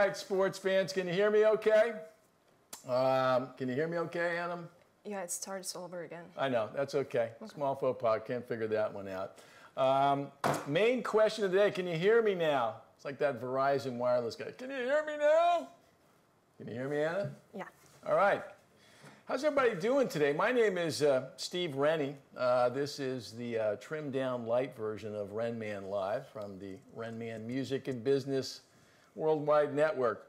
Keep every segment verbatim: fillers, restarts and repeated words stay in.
right, sports fans, can you hear me okay? Um, can you hear me okay, Anna? Yeah, it starts all over again. I know, that's okay. okay. Small faux pas, can't figure that one out. Um, main question of the day, can you hear me now? It's like that Verizon wireless guy. Can you hear me now? Can you hear me, Anna? Yeah. All right. How's everybody doing today? My name is uh, Steve Rennie. Uh, this is the uh, trimmed down light version of Renman-Live from the Renman Music and Business Worldwide Network.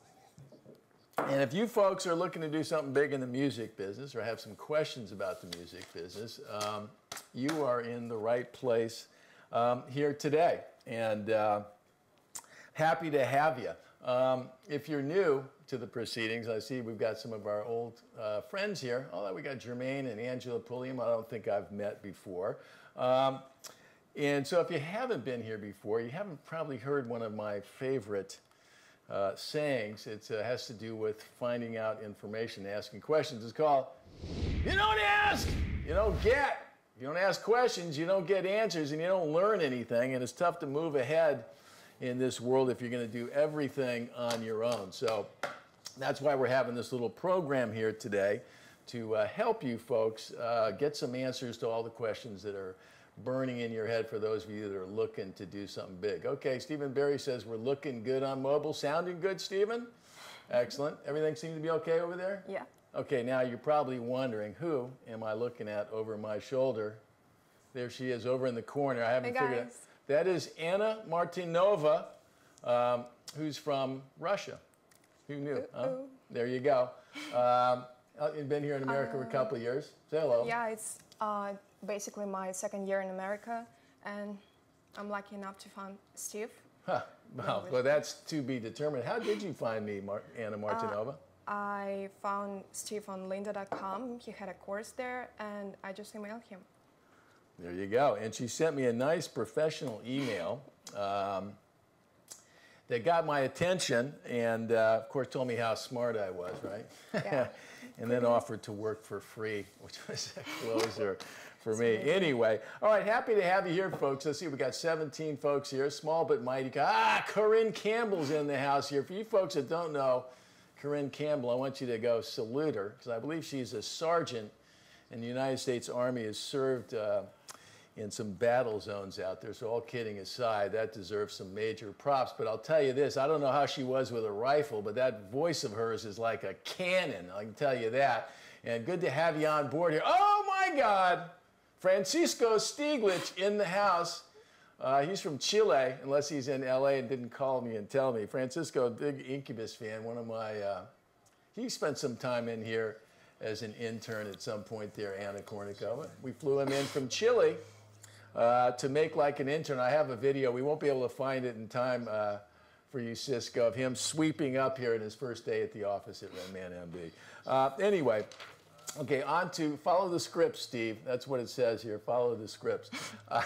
And if you folks are looking to do something big in the music business or have some questions about the music business, um, you are in the right place um, here today. And uh, happy to have you. Um, if you're new to the proceedings, I see we've got some of our old uh, friends here. Although we got Jermaine and Angela Pulliam, I don't think I've met before. Um, and so if you haven't been here before, you haven't probably heard one of my favorite uh, sayings. It uh, has to do with finding out information, asking questions. It's called, you don't ask, you don't get. If you don't ask questions, you don't get answers, and you don't learn anything, and it's tough to move ahead in this world if you're going to do everything on your own. So that's why we're having this little program here today to uh, help you folks uh, get some answers to all the questions that are burning in your head for those of you that are looking to do something big. Okay, Stephen Berry says we're looking good on mobile. Sounding good, Stephen? Excellent. Everything seems to be okay over there? Yeah. Okay, now you're probably wondering, who am I looking at over my shoulder? There she is over in the corner. I haven't hey figured out. That is Anna Martinova, um, who's from Russia. Who knew? Uh, huh? There you go. Um, you've been here in America uh, for a couple of years. Say hello. Yeah, it's uh, basically my second year in America, and I'm lucky enough to find Steve. Huh. Well, well, that's to be determined. How did you find me, Mar Anna Martinova? Uh, I found Steve on lynda dot com. He had a course there, and I just emailed him. There you go. And she sent me a nice professional email um, that got my attention and, uh, of course, told me how smart I was, right? Yeah. And then offered to work for free, which was a closer for me. Anyway, all right, happy to have you here, folks. Let's see, we got seventeen folks here, small but mighty. Ah, Corinne Campbell's in the house here. For you folks that don't know Corinne Campbell, I want you to go salute her, because I believe she's a sergeant in the United States Army, has served uh, in some battle zones out there. So all kidding aside, that deserves some major props. But I'll tell you this, I don't know how she was with a rifle, but that voice of hers is like a cannon, I can tell you that. And good to have you on board here. Oh my God, Francisco Stieglitz in the house. Uh, he's from Chile, unless he's in L A and didn't call me and tell me. Francisco, big Incubus fan, one of my, uh, he spent some time in here as an intern at some point there, Anna Kournikova. We flew him in from Chile uh, to make like an intern. I have a video. We won't be able to find it in time uh, for you, Cisco, of him sweeping up here in his first day at the office at RenmanMB. Uh, anyway, okay, on to follow the script, Steve. That's what it says here, follow the scripts. Uh,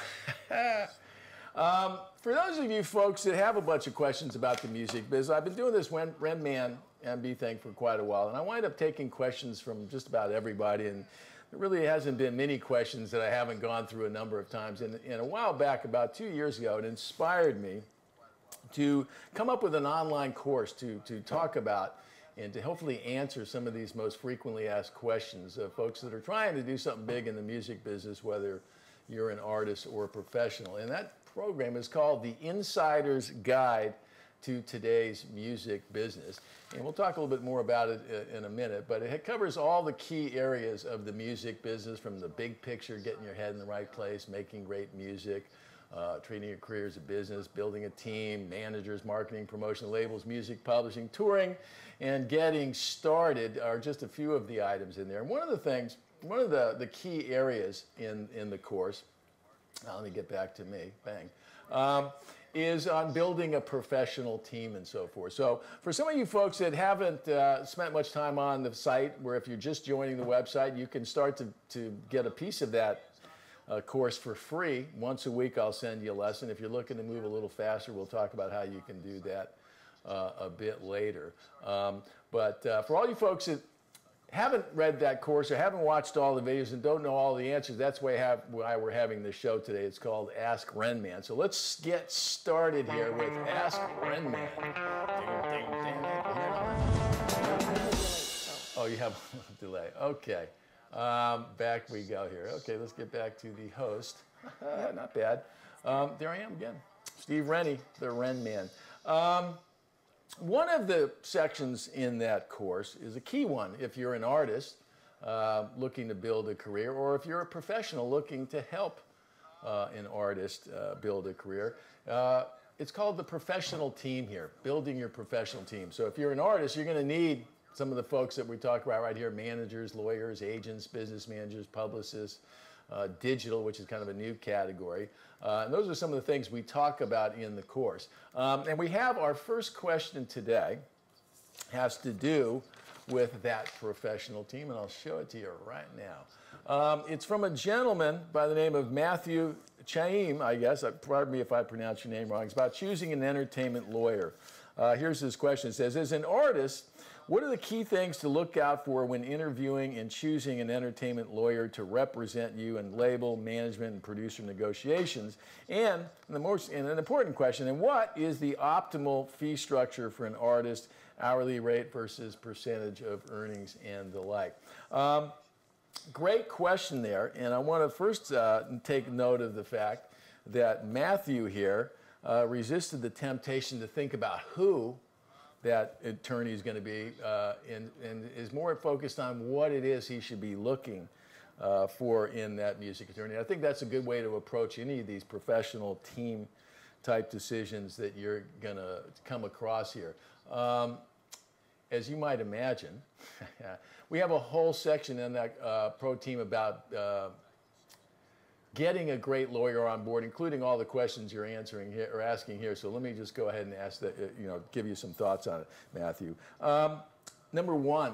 um, for those of you folks that have a bunch of questions about the music biz, I've been doing this RenmanMB thing for quite a while, and I wind up taking questions from just about everybody, and there really hasn't been many questions that I haven't gone through a number of times. And, and a while back, about two years ago, it inspired me to come up with an online course to, to talk about and to hopefully answer some of these most frequently asked questions of folks that are trying to do something big in the music business, whether you're an artist or a professional. And that program is called The Insider's Guide to Today's Music Business. And we'll talk a little bit more about it in a minute, but it covers all the key areas of the music business, from the big picture, getting your head in the right place, making great music, uh, treating your career as a business, building a team, managers, marketing, promotion, labels, music publishing, touring, and getting started are just a few of the items in there. And one of the things, one of the, the key areas in, in the course, now let me get back to me, bang, um, is on building a professional team and so forth. So for some of you folks that haven't uh, spent much time on the site, where if you're just joining the website, you can start to, to get a piece of that uh, course for free. Once a week, I'll send you a lesson. If you're looking to move a little faster, we'll talk about how you can do that uh, a bit later. Um, but uh, for all you folks that haven't read that course or haven't watched all the videos and don't know all the answers, that's why, have, why we're having this show today. It's called Ask Renman. So let's get started here with Ask Renman. Ding, ding, Oh, you have a delay. Okay. Um, back we go here. Okay, let's get back to the host. Not bad. Um, there I am again. Steve Rennie, the Renman. Um, one of the sections in that course is a key one if you're an artist uh, looking to build a career, or if you're a professional looking to help uh, an artist uh, build a career. Uh, it's called the professional team here, building your professional team. So if you're an artist, you're going to need some of the folks that we talk about right here: managers, lawyers, agents, business managers, publicists, uh, digital, which is kind of a new category. Uh, and those are some of the things we talk about in the course. Um, and we have our first question today has to do with that professional team, and I'll show it to you right now. Um, it's from a gentleman by the name of Matthew Chaim, I guess. Pardon me if I pronounce your name wrong. It's about choosing an entertainment lawyer. Uh, here's his question. It says, as an artist, what are the key things to look out for when interviewing and choosing an entertainment lawyer to represent you in label, management, and producer negotiations? And the most, and an important question, and what is the optimal fee structure for an artist, hourly rate versus percentage of earnings and the like? Um, great question there, and I want to first uh, take note of the fact that Matthew here uh, resisted the temptation to think about who that attorney is going to be, uh, and, and is more focused on what it is he should be looking uh, for in that music attorney. I think that's a good way to approach any of these professional team type decisions that you're going to come across here. Um, as you might imagine, we have a whole section in that uh, pro team about uh, getting a great lawyer on board, including all the questions you're answering here or asking here. So let me just go ahead and ask that, you know, give you some thoughts on it, Matthew. Um, number one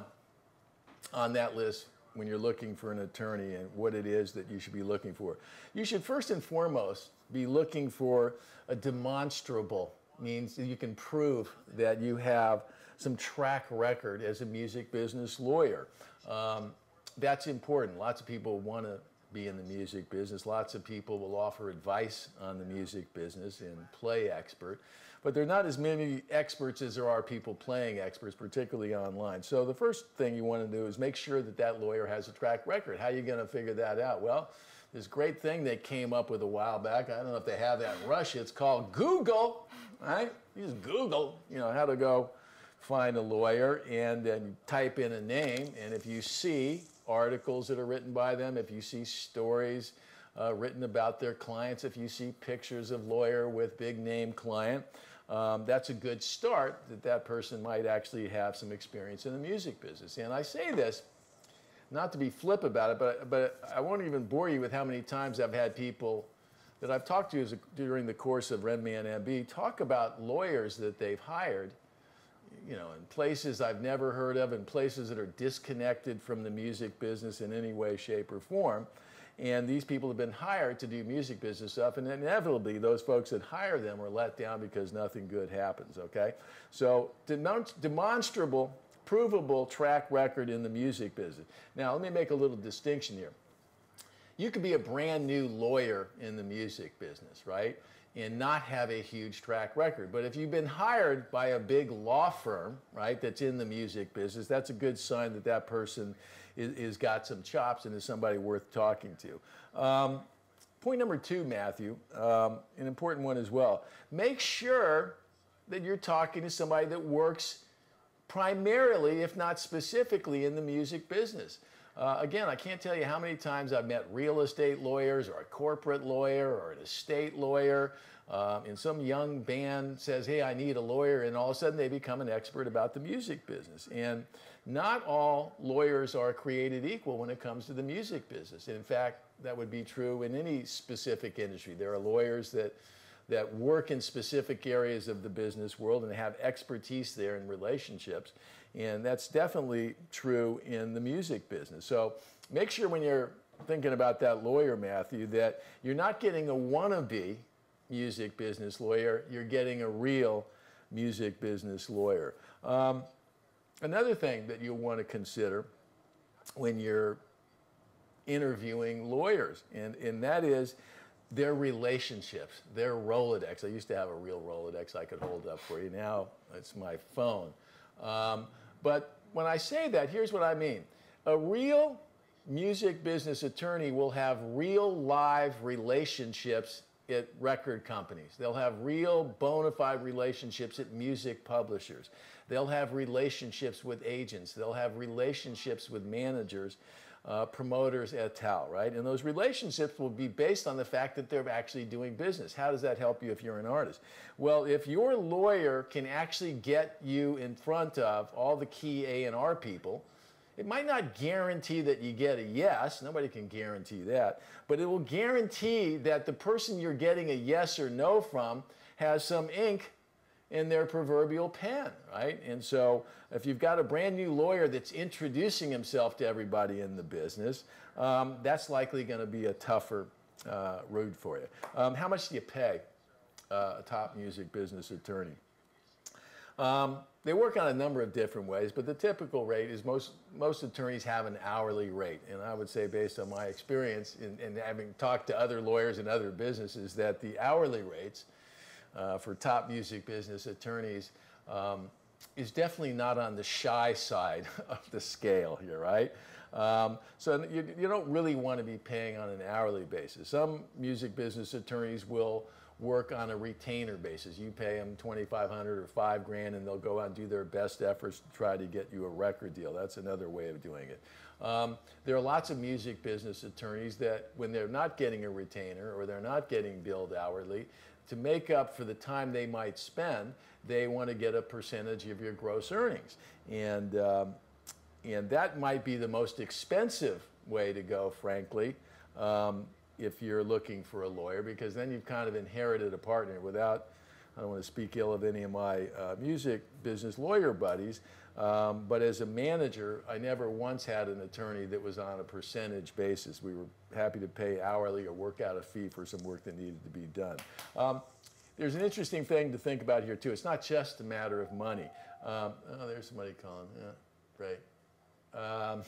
on that list when you're looking for an attorney and what it is that you should be looking for, you should first and foremost be looking for a demonstrable, means that you can prove that you have some track record as a music business lawyer. Um, that's important. Lots of people want to be in the music business. Lots of people will offer advice on the music business and play expert, but there are not as many experts as there are people playing experts, particularly online. So the first thing you want to do is make sure that that lawyer has a track record. How are you going to figure that out? Well, this great thing they came up with a while back, I don't know if they have that in Russia, it's called Google, right? You just Google, you know, how to go find a lawyer, and then type in a name, and if you see articles that are written by them, if you see stories uh, written about their clients, if you see pictures of lawyer with big name client, um, that's a good start that that person might actually have some experience in the music business. And I say this not to be flip about it, but, but I won't even bore you with how many times I've had people that I've talked to as a, during the course of RenmanMB talk about lawyers that they've hired, you know, in places I've never heard of, in places that are disconnected from the music business in any way, shape, or form. And these people have been hired to do music business stuff, and inevitably those folks that hire them are let down because nothing good happens, okay? So demonstrable, provable track record in the music business. Now, let me make a little distinction here. You could be a brand new lawyer in the music business, right, and not have a huge track record. But if you've been hired by a big law firm, right, that's in the music business, that's a good sign that that person is, is got some chops and is somebody worth talking to. Um, point number two, Matthew, um, an important one as well. Make sure that you're talking to somebody that works primarily, if not specifically, in the music business. Uh, again, I can't tell you how many times I've met real estate lawyers or a corporate lawyer or an estate lawyer, um, and some young band says, hey, I need a lawyer, and all of a sudden they become an expert about the music business. And not all lawyers are created equal when it comes to the music business. In fact, that would be true in any specific industry. There are lawyers that that work in specific areas of the business world and have expertise there in relationships. And that's definitely true in the music business. So make sure when you're thinking about that lawyer, Matthew, that you're not getting a wannabe music business lawyer, you're getting a real music business lawyer. Um, another thing that you'll want to consider when you're interviewing lawyers, and, and that is their relationships, their Rolodex. I used to have a real Rolodex I could hold up for you. Now it's my phone. Um, But when I say that, here's what I mean. A real music business attorney will have real live relationships at record companies. They'll have real bona fide relationships at music publishers. They'll have relationships with agents. They'll have relationships with managers, uh, promoters, et al., right? And those relationships will be based on the fact that they're actually doing business. How does that help you if you're an artist? Well, if your lawyer can actually get you in front of all the key A and R people, it might not guarantee that you get a yes, nobody can guarantee that, but it will guarantee that the person you're getting a yes or no from has some ink in their proverbial pen, right? And so if you've got a brand new lawyer that's introducing himself to everybody in the business, um, that's likely going to be a tougher uh, road for you. Um, how much do you pay uh, a top music business attorney? Um, they work on a number of different ways, but the typical rate is most, most attorneys have an hourly rate. And I would say, based on my experience in, in having talked to other lawyers and other businesses, that the hourly rates uh, for top music business attorneys um, is definitely not on the shy side of the scale here, right? Um, so you, you don't really want to be paying on an hourly basis. Some music business attorneys will work on a retainer basis. You pay them twenty-five hundred dollars or five grand, and they'll go out and do their best efforts to try to get you a record deal. That's another way of doing it. Um, there are lots of music business attorneys that, when they're not getting a retainer or they're not getting billed hourly, to make up for the time they might spend, they want to get a percentage of your gross earnings. And, um, and that might be the most expensive way to go, frankly, um, if you're looking for a lawyer, because then you've kind of inherited a partner. Without, I don't want to speak ill of any of my uh, music business lawyer buddies, um, but as a manager, I never once had an attorney that was on a percentage basis. We were happy to pay hourly or work out a fee for some work that needed to be done. Um, there's an interesting thing to think about here too. It's not just a matter of money. Um, oh, there's somebody calling. Yeah, great. Um,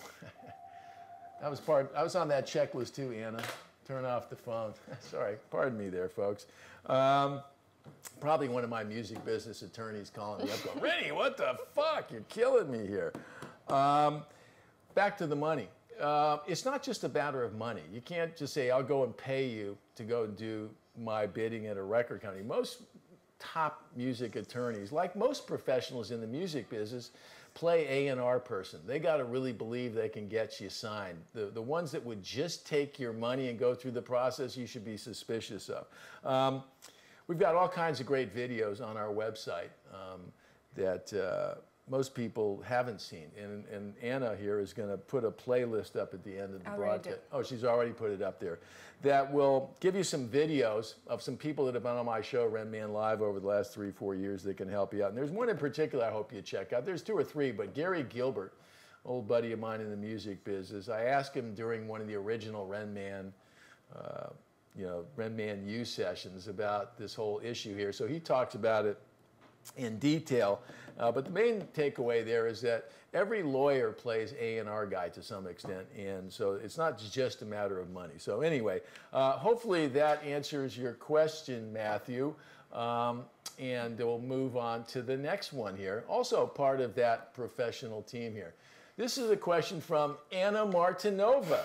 that was part. I was on that checklist too, Anna. Turn off the phone. Sorry, pardon me there, folks. Um, probably one of my music business attorneys calling me up going, Rennie, what the fuck? You're killing me here. Um, back to the money. Uh, it's not just a matter of money. You can't just say, I'll go and pay you to go do my bidding at a record company. Most top music attorneys, like most professionals in the music business, play A and R person. They got to really believe they can get you signed. The, the ones that would just take your money and go through the process, you should be suspicious of. Um, we've got all kinds of great videos on our website um, that uh, most people haven't seen. And, and Anna here is going to put a playlist up at the end of the broadcast. Oh, she's already put it up there. That will give you some videos of some people that have been on my show, Renman-Live, over the last three, four years that can help you out. And there's one in particular I hope you check out. There's two or three, but Gary Gilbert, old buddy of mine in the music business, I asked him during one of the original Renman, uh, you know, Renman U sessions about this whole issue here. So he talks about it in detail, uh, but the main takeaway there is that every lawyer plays A and R guy to some extent, and so it's not just a matter of money. So anyway, uh, hopefully that answers your question, Matthew, um, and we'll move on to the next one here. Also part of that professional team here. This is a question from Anna Martinova.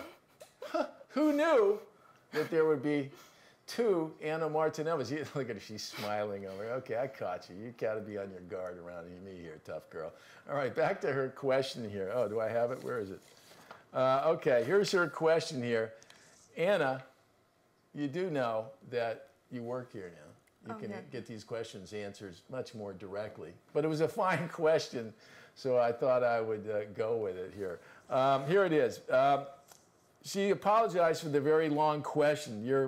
Who knew that there would be two Anna Martinovas? Look at her, she's smiling over. Okay, I caught you. You got to be on your guard around me here, tough girl. All right, back to her question here. Oh, do I have it? Where is it? Uh, okay, here's her question here. Anna, you do know that you work here now. You okay. can get these questions answered much more directly. But it was a fine question, so I thought I would uh, go with it here. Um, here it is. Um, she apologized for the very long question. You're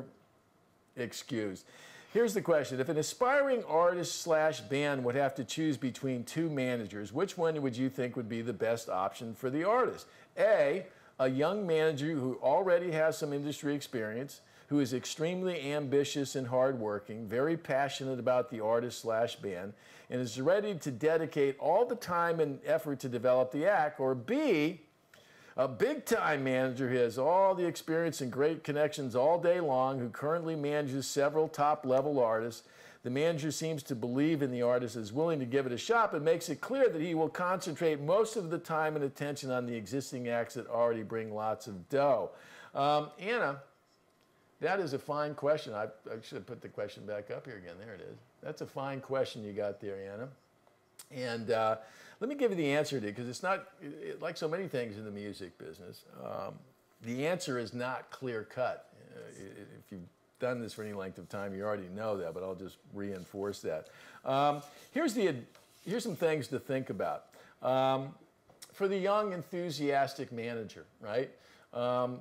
excused. Here's the question. If an aspiring artist slash band would have to choose between two managers, which one would you think would be the best option for the artist? A, a young manager who already has some industry experience, who is extremely ambitious and hardworking, very passionate about the artist slash band, and is ready to dedicate all the time and effort to develop the act. Or B, a big-time manager who has all the experience and great connections all day long, who currently manages several top-level artists. The manager seems to believe in the artist, is willing to give it a shot, but makes it clear that he will concentrate most of the time and attention on the existing acts that already bring lots of dough. Um, Anna, that is a fine question. I, I should have put the question back up here again. There it is. That's a fine question you got there, Anna. And uh, let me give you the answer to it, because it's not, it, like so many things in the music business, um, the answer is not clear-cut. Uh, if you've done this for any length of time, you already know that, but I'll just reinforce that. Um, here's, the, here's some things to think about. Um, for the young, enthusiastic manager, right? Um,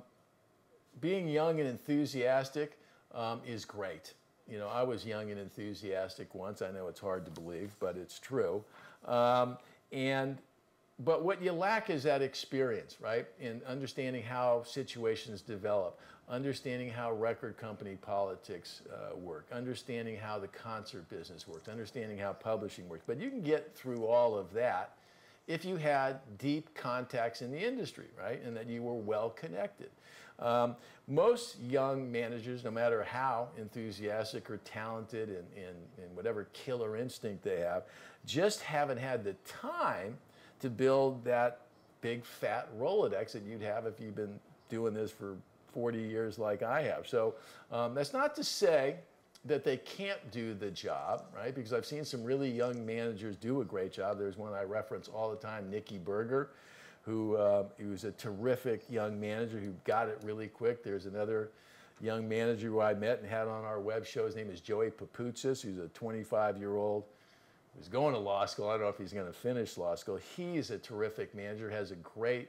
being young and enthusiastic um, is great. You know, I was young and enthusiastic once. I know it's hard to believe, but it's true. Um, and, but what you lack is that experience, right? In understanding how situations develop, understanding how record company politics uh, work, understanding how the concert business works, understanding how publishing works. But you can get through all of that if you had deep contacts in the industry, right? And that you were well connected. Um, most young managers, no matter how enthusiastic or talented and, and, and whatever killer instinct they have, just haven't had the time to build that big fat Rolodex that you'd have if you've been doing this for forty years like I have. So um, that's not to say that they can't do the job, right? Because I've seen some really young managers do a great job. There's one I reference all the time, Nicky Berger, who uh, he was a terrific young manager who got it really quick. There's another young manager who I met and had on our web show. His name is Joey Paputzis. He's a twenty-five-year-old who's going to law school. I don't know if he's going to finish law school. He's a terrific manager, has a great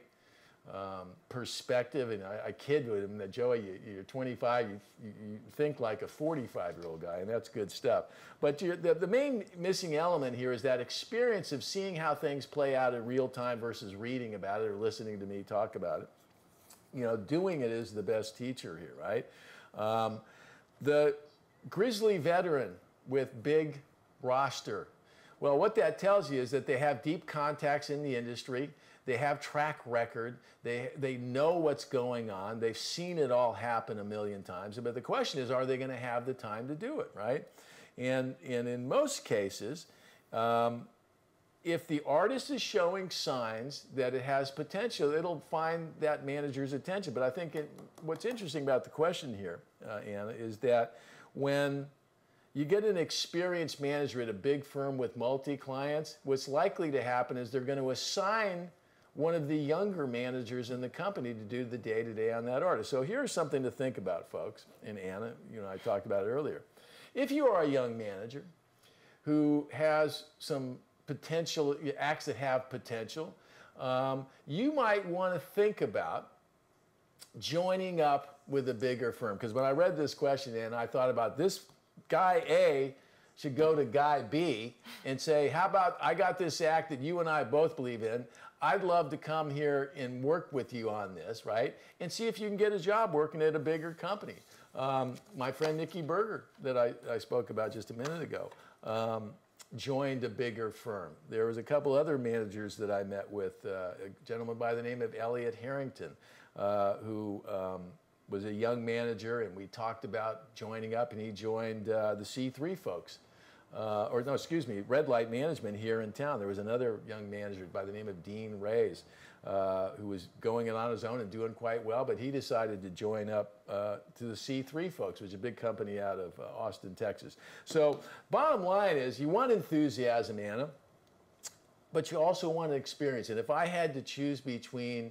um, perspective. And I, I kid with him that, Joey, you, you're twenty-five, you, you, you think like a forty-five-year-old guy, and that's good stuff. But you're, the, the main missing element here is that experience of seeing how things play out in real time versus reading about it or listening to me talk about it. You know, doing it is the best teacher here, right? Um, the grizzly veteran with big roster. Well, what that tells you is that they have deep contacts in the industry. They have track record. They, they know what's going on. They've seen it all happen a million times. But the question is, are they going to have the time to do it, right? And, and in most cases, um, if the artist is showing signs that it has potential, it'll find that manager's attention. But I think it, what's interesting about the question here, uh, Anna, is that when you get an experienced manager at a big firm with multi-clients, what's likely to happen is they're going to assign one of the younger managers in the company to do the day-to-day on that artist. So here's something to think about, folks. And Anna, you know, I talked about it earlier. If you are a young manager who has some potential, acts that have potential, um, you might want to think about joining up with a bigger firm. Because when I read this question, and I thought about this, guy A should go to guy B and say, how about I got this act that you and I both believe in. I'd love to come here and work with you on this, right? And see if you can get a job working at a bigger company. Um, my friend Nicky Berger that I, I spoke about just a minute ago um, joined a bigger firm. There was a couple other managers that I met with, uh, a gentleman by the name of Elliot Harrington, uh, who um, was a young manager, and we talked about joining up, and he joined uh, the C three folks. Uh, or no, excuse me, Red Light Management here in town. There was another young manager by the name of Dean Reyes uh, who was going it on his own and doing quite well, but he decided to join up uh, to the C three folks, which is a big company out of uh, Austin, Texas. So bottom line is you want enthusiasm, Anna, but you also want experience. And if I had to choose between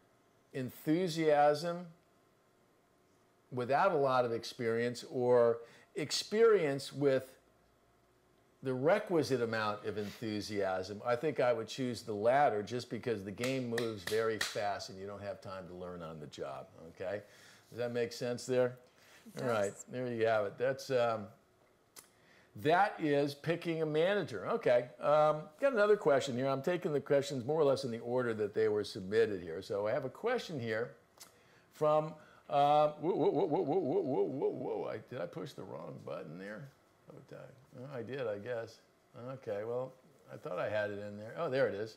enthusiasm without a lot of experience or experience with the requisite amount of enthusiasm, I think I would choose the latter just because the game moves very fast and you don't have time to learn on the job, okay? Does that make sense there? All right, there you have it. That's, um, that is picking a manager. Okay, um, got another question here. I'm taking the questions more or less in the order that they were submitted here. So I have a question here from, uh, whoa, whoa, whoa, whoa, whoa, whoa, whoa, whoa. I, did I push the wrong button there? Oh, I did, I guess. Okay, well, I thought I had it in there. Oh, there it is.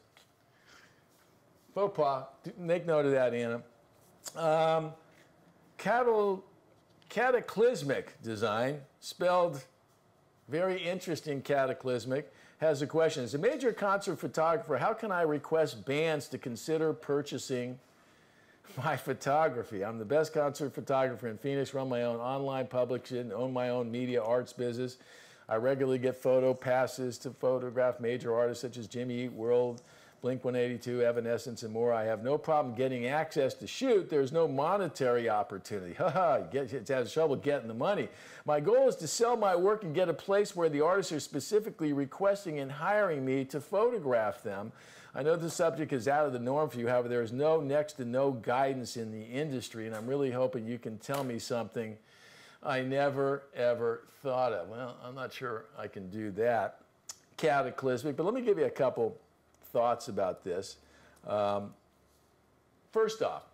Faux pas. Make note of that, Anna. Um, catal cataclysmic design, spelled very interesting, Cataclysmic, has a question. As a major concert photographer, how can I request bands to consider purchasing my photography? I'm the best concert photographer in Phoenix, run my own online publication, own my own media arts business. I regularly get photo passes to photograph major artists such as Jimmy Eat World, Blink one eighty-two, Evanescence, and more. I have no problem getting access to shoot. There's no monetary opportunity. Haha, it has trouble getting the money. My goal is to sell my work and get a place where the artists are specifically requesting and hiring me to photograph them. I know this subject is out of the norm for you. However, there is no next to no guidance in the industry, and I'm really hoping you can tell me something I never, ever thought of. Well, I'm not sure I can do that, Cataclysmic, but let me give you a couple thoughts about this. Um, first off,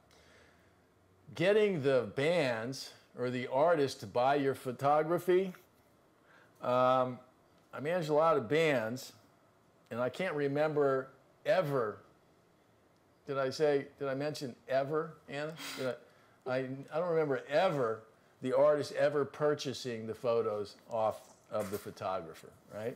getting the bands or the artists to buy your photography. Um, I manage a lot of bands, and I can't remember ever. Did I say, did I mention ever, Anna? Did I, I, I don't remember ever the artist ever purchasing the photos off of the photographer, right?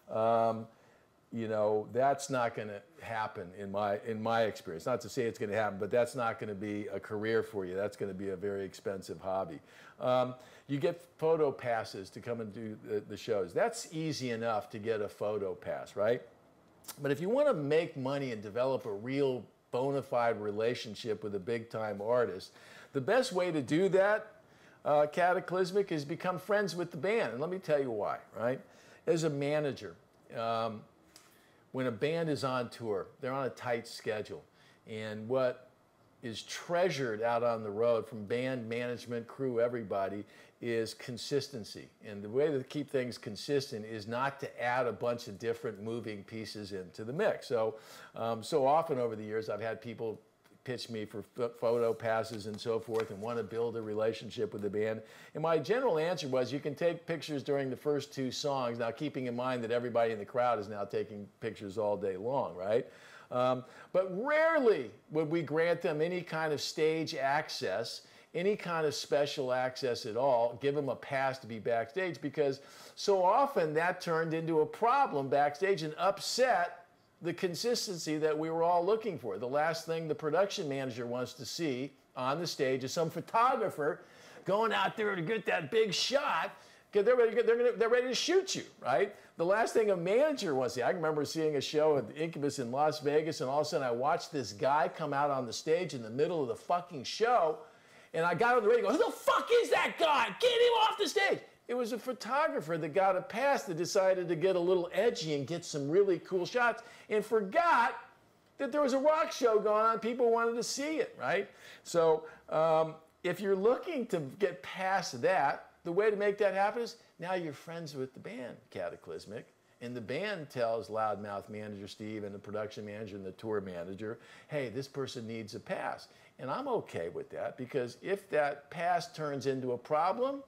Um, You know, that's not going to happen in my in my experience. Not to say it's going to happen, but that's not going to be a career for you. That's going to be a very expensive hobby. Um, you get photo passes to come and do the, the shows. That's easy enough to get a photo pass, right? But if you want to make money and develop a real bona fide relationship with a big-time artist, the best way to do that, uh, Cataclysmic, is become friends with the band. And let me tell you why, right? As a manager, um, when a band is on tour, they're on a tight schedule. And what is treasured out on the road from band management, crew, everybody, is consistency. And the way to keep things consistent is not to add a bunch of different moving pieces into the mix. So, um, so often over the years, I've had people pitch me for photo passes and so forth and want to build a relationship with the band. And my general answer was, you can take pictures during the first two songs, now keeping in mind that everybody in the crowd is now taking pictures all day long, right? Um, but rarely would we grant them any kind of stage access, any kind of special access at all, give them a pass to be backstage, because so often that turned into a problem backstage and upset the consistency that we were all looking for. The last thing the production manager wants to see on the stage is some photographer going out there to get that big shot, because they're ready, they're, gonna, they're ready to shoot you, right? The last thing a manager wants to see. I remember seeing a show at Incubus in Las Vegas, and all of a sudden I watched this guy come out on the stage in the middle of the fucking show, and I got on the radio and go, who the fuck is that guy? Get him off the stage. It was a photographer that got a pass that decided to get a little edgy and get some really cool shots and forgot that there was a rock show going on. People wanted to see it, right? So um, if you're looking to get past that, the way to make that happen is now you're friends with the band, Cataclysmic, and the band tells Loudmouth manager Steve and the production manager and the tour manager, hey, this person needs a pass. And I'm okay with that, because if that pass turns into a problem,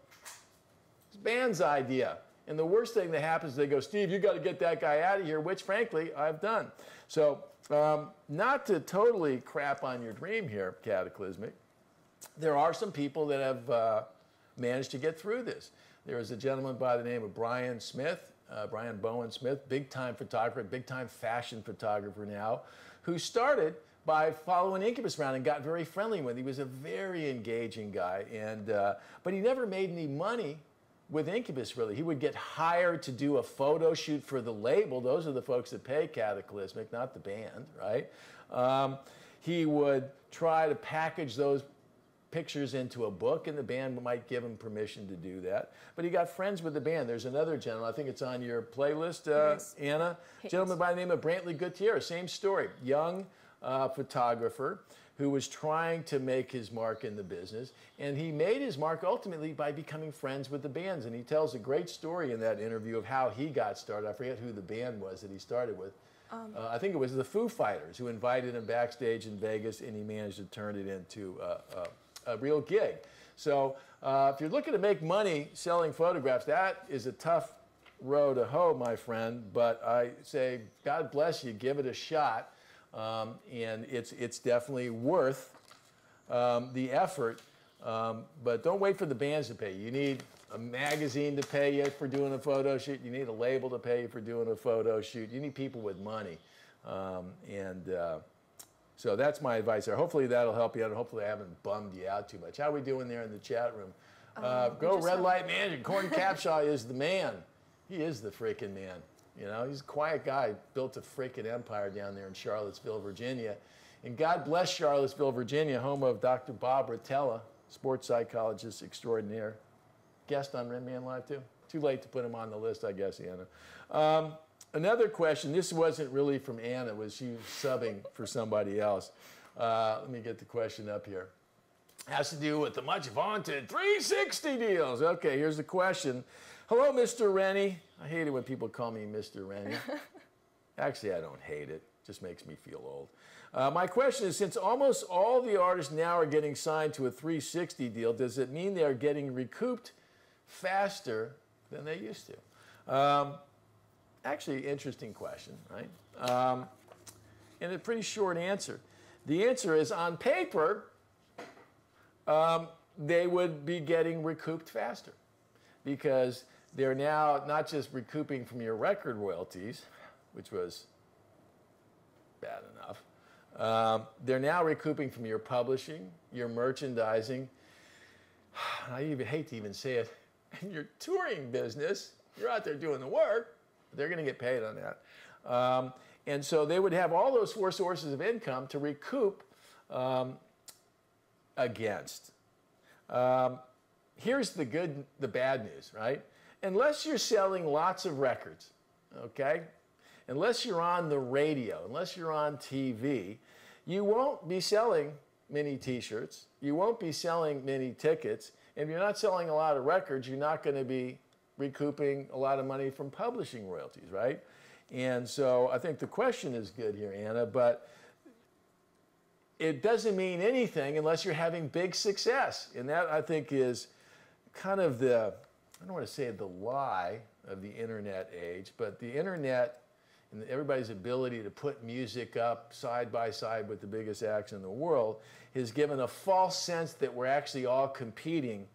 band's idea. And the worst thing that happens is they go, Steve, you got to get that guy out of here, which frankly I've done. So um, not to totally crap on your dream here, Cataclysmic, there are some people that have uh, managed to get through this. There is a gentleman by the name of Brian Smith, uh, Brian Bowen Smith, big-time photographer, big-time fashion photographer now, who started by following Incubus around and got very friendly with him. He was a very engaging guy, and uh, but he never made any money with Incubus, really. He would get hired to do a photo shoot for the label. Those are the folks that pay Cataclysmic, not the band, right? Um, he would try to package those pictures into a book, and the band might give him permission to do that. But he got friends with the band. There's another gentleman, I think it's on your playlist, uh, yes. Anna, a gentleman by the name of Brantley Gutierrez, same story, young uh, photographer who was trying to make his mark in the business. And he made his mark ultimately by becoming friends with the bands. And he tells a great story in that interview of how he got started. I forget who the band was that he started with. Um, uh, I think it was the Foo Fighters who invited him backstage in Vegas, and he managed to turn it into uh, uh, a real gig. So uh, if you're looking to make money selling photographs, that is a tough row to hoe, my friend. But I say, God bless you, give it a shot. Um, and it's, it's definitely worth um, the effort, um, but don't wait for the bands to pay. You need a magazine to pay you for doing a photo shoot. You need a label to pay you for doing a photo shoot. You need people with money. Um, and uh, so that's my advice there. Hopefully that'll help you out. Hopefully I haven't bummed you out too much. How are we doing there in the chat room? Uh, Um, go just Red have- Light Manager. Corn Capshaw is the man. He is the freaking man. You know, he's a quiet guy, built a freaking empire down there in Charlottesville, Virginia. And God bless Charlottesville, Virginia, home of Doctor Bob Rotella, sports psychologist extraordinaire. Guest on Renman-Live too. Too late to put him on the list, I guess, Anna. Um, another question, this wasn't really from Anna, was she subbing for somebody else. Uh, let me get the question up here. Has to do with the much vaunted three sixty deals. Okay, here's the question. Hello, Mister Rennie. I hate it when people call me Mister Rennie. Actually, I don't hate it. It just makes me feel old. Uh, my question is, since almost all the artists now are getting signed to a three sixty deal, does it mean they're getting recouped faster than they used to? Um, actually, interesting question, right? Um, and a pretty short answer. The answer is, on paper, um, they would be getting recouped faster, because they're now not just recouping from your record royalties, which was bad enough. Um, they're now recouping from your publishing, your merchandising. I even hate to even say it, and your touring business. You're out there doing the work, but they're going to get paid on that. Um, and so they would have all those four sources of income to recoup um, against. Um, here's the good, the bad news, right? Unless you're selling lots of records, okay? Unless you're on the radio, unless you're on T V, you won't be selling many t-shirts, you won't be selling many tickets, and if you're not selling a lot of records, you're not going to be recouping a lot of money from publishing royalties, right? And so I think the question is good here, Anna, but it doesn't mean anything unless you're having big success. And that, I think, is kind of the, I don't want to say the lie of the internet age, but the internet and everybody's ability to put music up side by side with the biggest acts in the world has given a false sense that we're actually all competing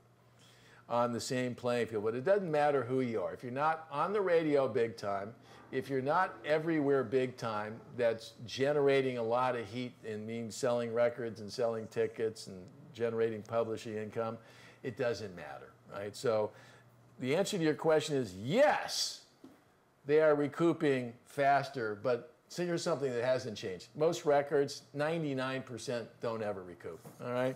on the same playing field. But it doesn't matter who you are. If you're not on the radio big time, if you're not everywhere big time, that's generating a lot of heat and means selling records and selling tickets and generating publishing income, it doesn't matter, right? So the answer to your question is yes, they are recouping faster, but so here's something that hasn't changed. Most records, ninety-nine percent don't ever recoup, all right?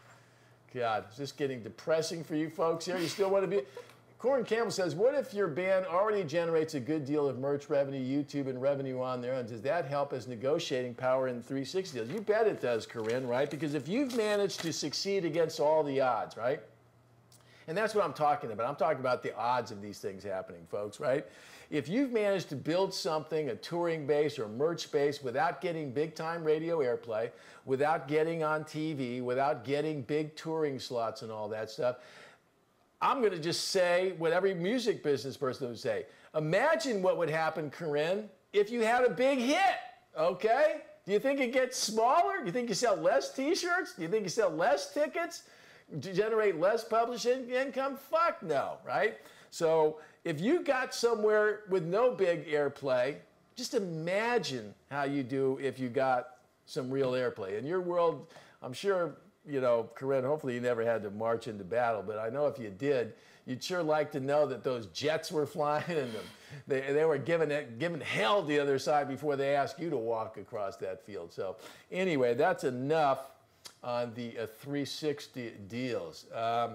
God, is this getting depressing for you folks here? You still want to be... Corn Campbell says, what if your band already generates a good deal of merch revenue, YouTube, and revenue on their own? Does that help as negotiating power in three sixty deals? You bet it does, Corinne, right? Because if you've managed to succeed against all the odds, right? And that's what I'm talking about. I'm talking about the odds of these things happening, folks, right? If you've managed to build something, a touring base or merch base, without getting big-time radio airplay, without getting on T V, without getting big touring slots and all that stuff, I'm going to just say what every music business person would say. Imagine what would happen, Corinne, if you had a big hit, okay? Do you think it gets smaller? Do you think you sell less t-shirts? Do you think you sell less tickets? Do you generate less publishing income? Fuck no, right? So if you got somewhere with no big airplay, just imagine how you do if you got some real airplay. In your world, I'm sure, you know, Corinne, hopefully you never had to march into battle, but I know if you did, you'd sure like to know that those jets were flying and the, they, they were giving, it, giving hell the other side before they asked you to walk across that field. So anyway, that's enough on the uh, three sixty deals. Um,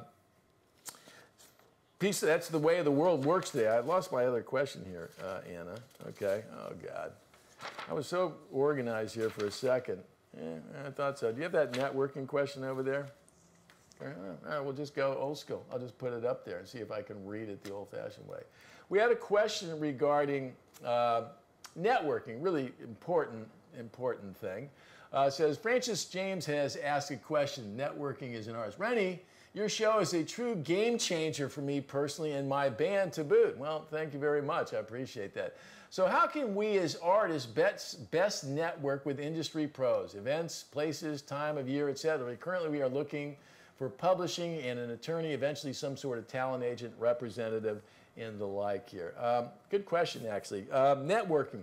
piece of, that's the way the world works today. I lost my other question here, uh, Anna. Okay. Oh, God. I was so organized here for a second. Yeah, I thought so. Do you have that networking question over there? All right, we'll just go old school. I'll just put it up there and see if I can read it the old-fashioned way. We had a question regarding uh, networking, really important, important thing. Uh, says, Francis James has asked a question. Networking is an art. Rennie, your show is a true game changer for me personally and my band to boot. Well, thank you very much. I appreciate that. So how can we as artists best, best network with industry pros, events, places, time of year, et cetera? Currently, we are looking for publishing and an attorney, eventually some sort of talent agent representative and the like here. Um, good question, actually. Um, networking.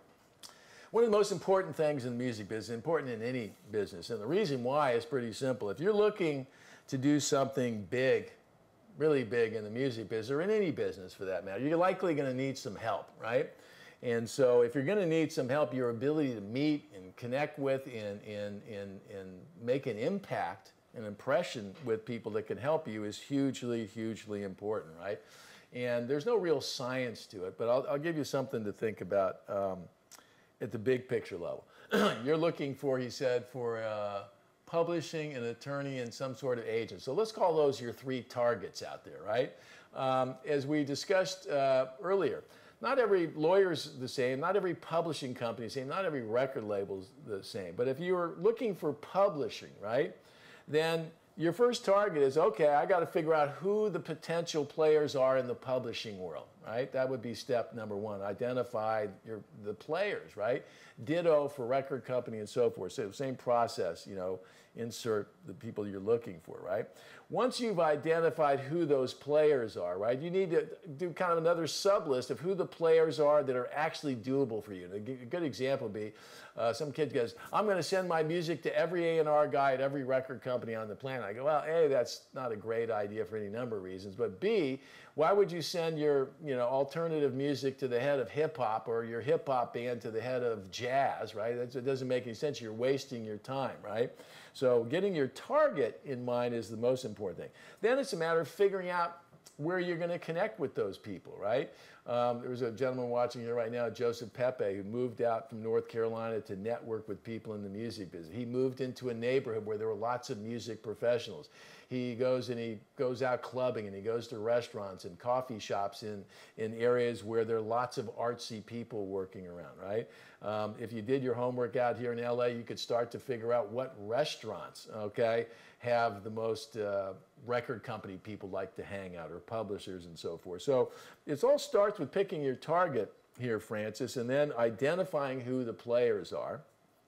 One of the most important things in the music business, important in any business, and the reason why is pretty simple. If you're looking to do something big, really big in the music business, or in any business for that matter, you're likely going to need some help, right? And so if you're going to need some help, your ability to meet and connect with and, and, and, and make an impact, an impression with people that can help you is hugely, hugely important, right? And there's no real science to it, but I'll, I'll give you something to think about um, at the big picture level. You're looking for, he said, for uh, publishing, an attorney, and some sort of agent. So let's call those your three targets out there, right? Um, as we discussed uh, earlier, not every lawyer's the same, not every publishing company is the same, not every record label's the same. But if you're looking for publishing, right, then your first target is, okay, I got to figure out who the potential players are in the publishing world, right? That would be step number one. Identify your, the players, right? Ditto for record company and so forth. So same process, you know, insert the people you're looking for, right? Once you've identified who those players are, right, you need to do kind of another sub-list of who the players are that are actually doable for you. And a good example would be uh, some kid goes, I'm going to send my music to every A and R guy at every record company on the planet. I go, well, A, that's not a great idea for any number of reasons, but B, why would you send your, you know, alternative music to the head of hip-hop or your hip-hop band to the head of jazz, right? That's, it doesn't make any sense. You're wasting your time, right? So getting your target in mind is the most important thing. Then it's a matter of figuring out where you're going to connect with those people, right? Um, there was a gentleman watching here right now, Joseph Pepe, who moved out from North Carolina to network with people in the music business. He moved into a neighborhood where there were lots of music professionals. He goes and he goes out clubbing and he goes to restaurants and coffee shops in, in areas where there are lots of artsy people working around, right? Um, if you did your homework out here in L A, you could start to figure out what restaurants, okay, have the most uh, record company people like to hang out, or publishers and so forth. So it all starts with picking your target here, Francis, and then identifying who the players are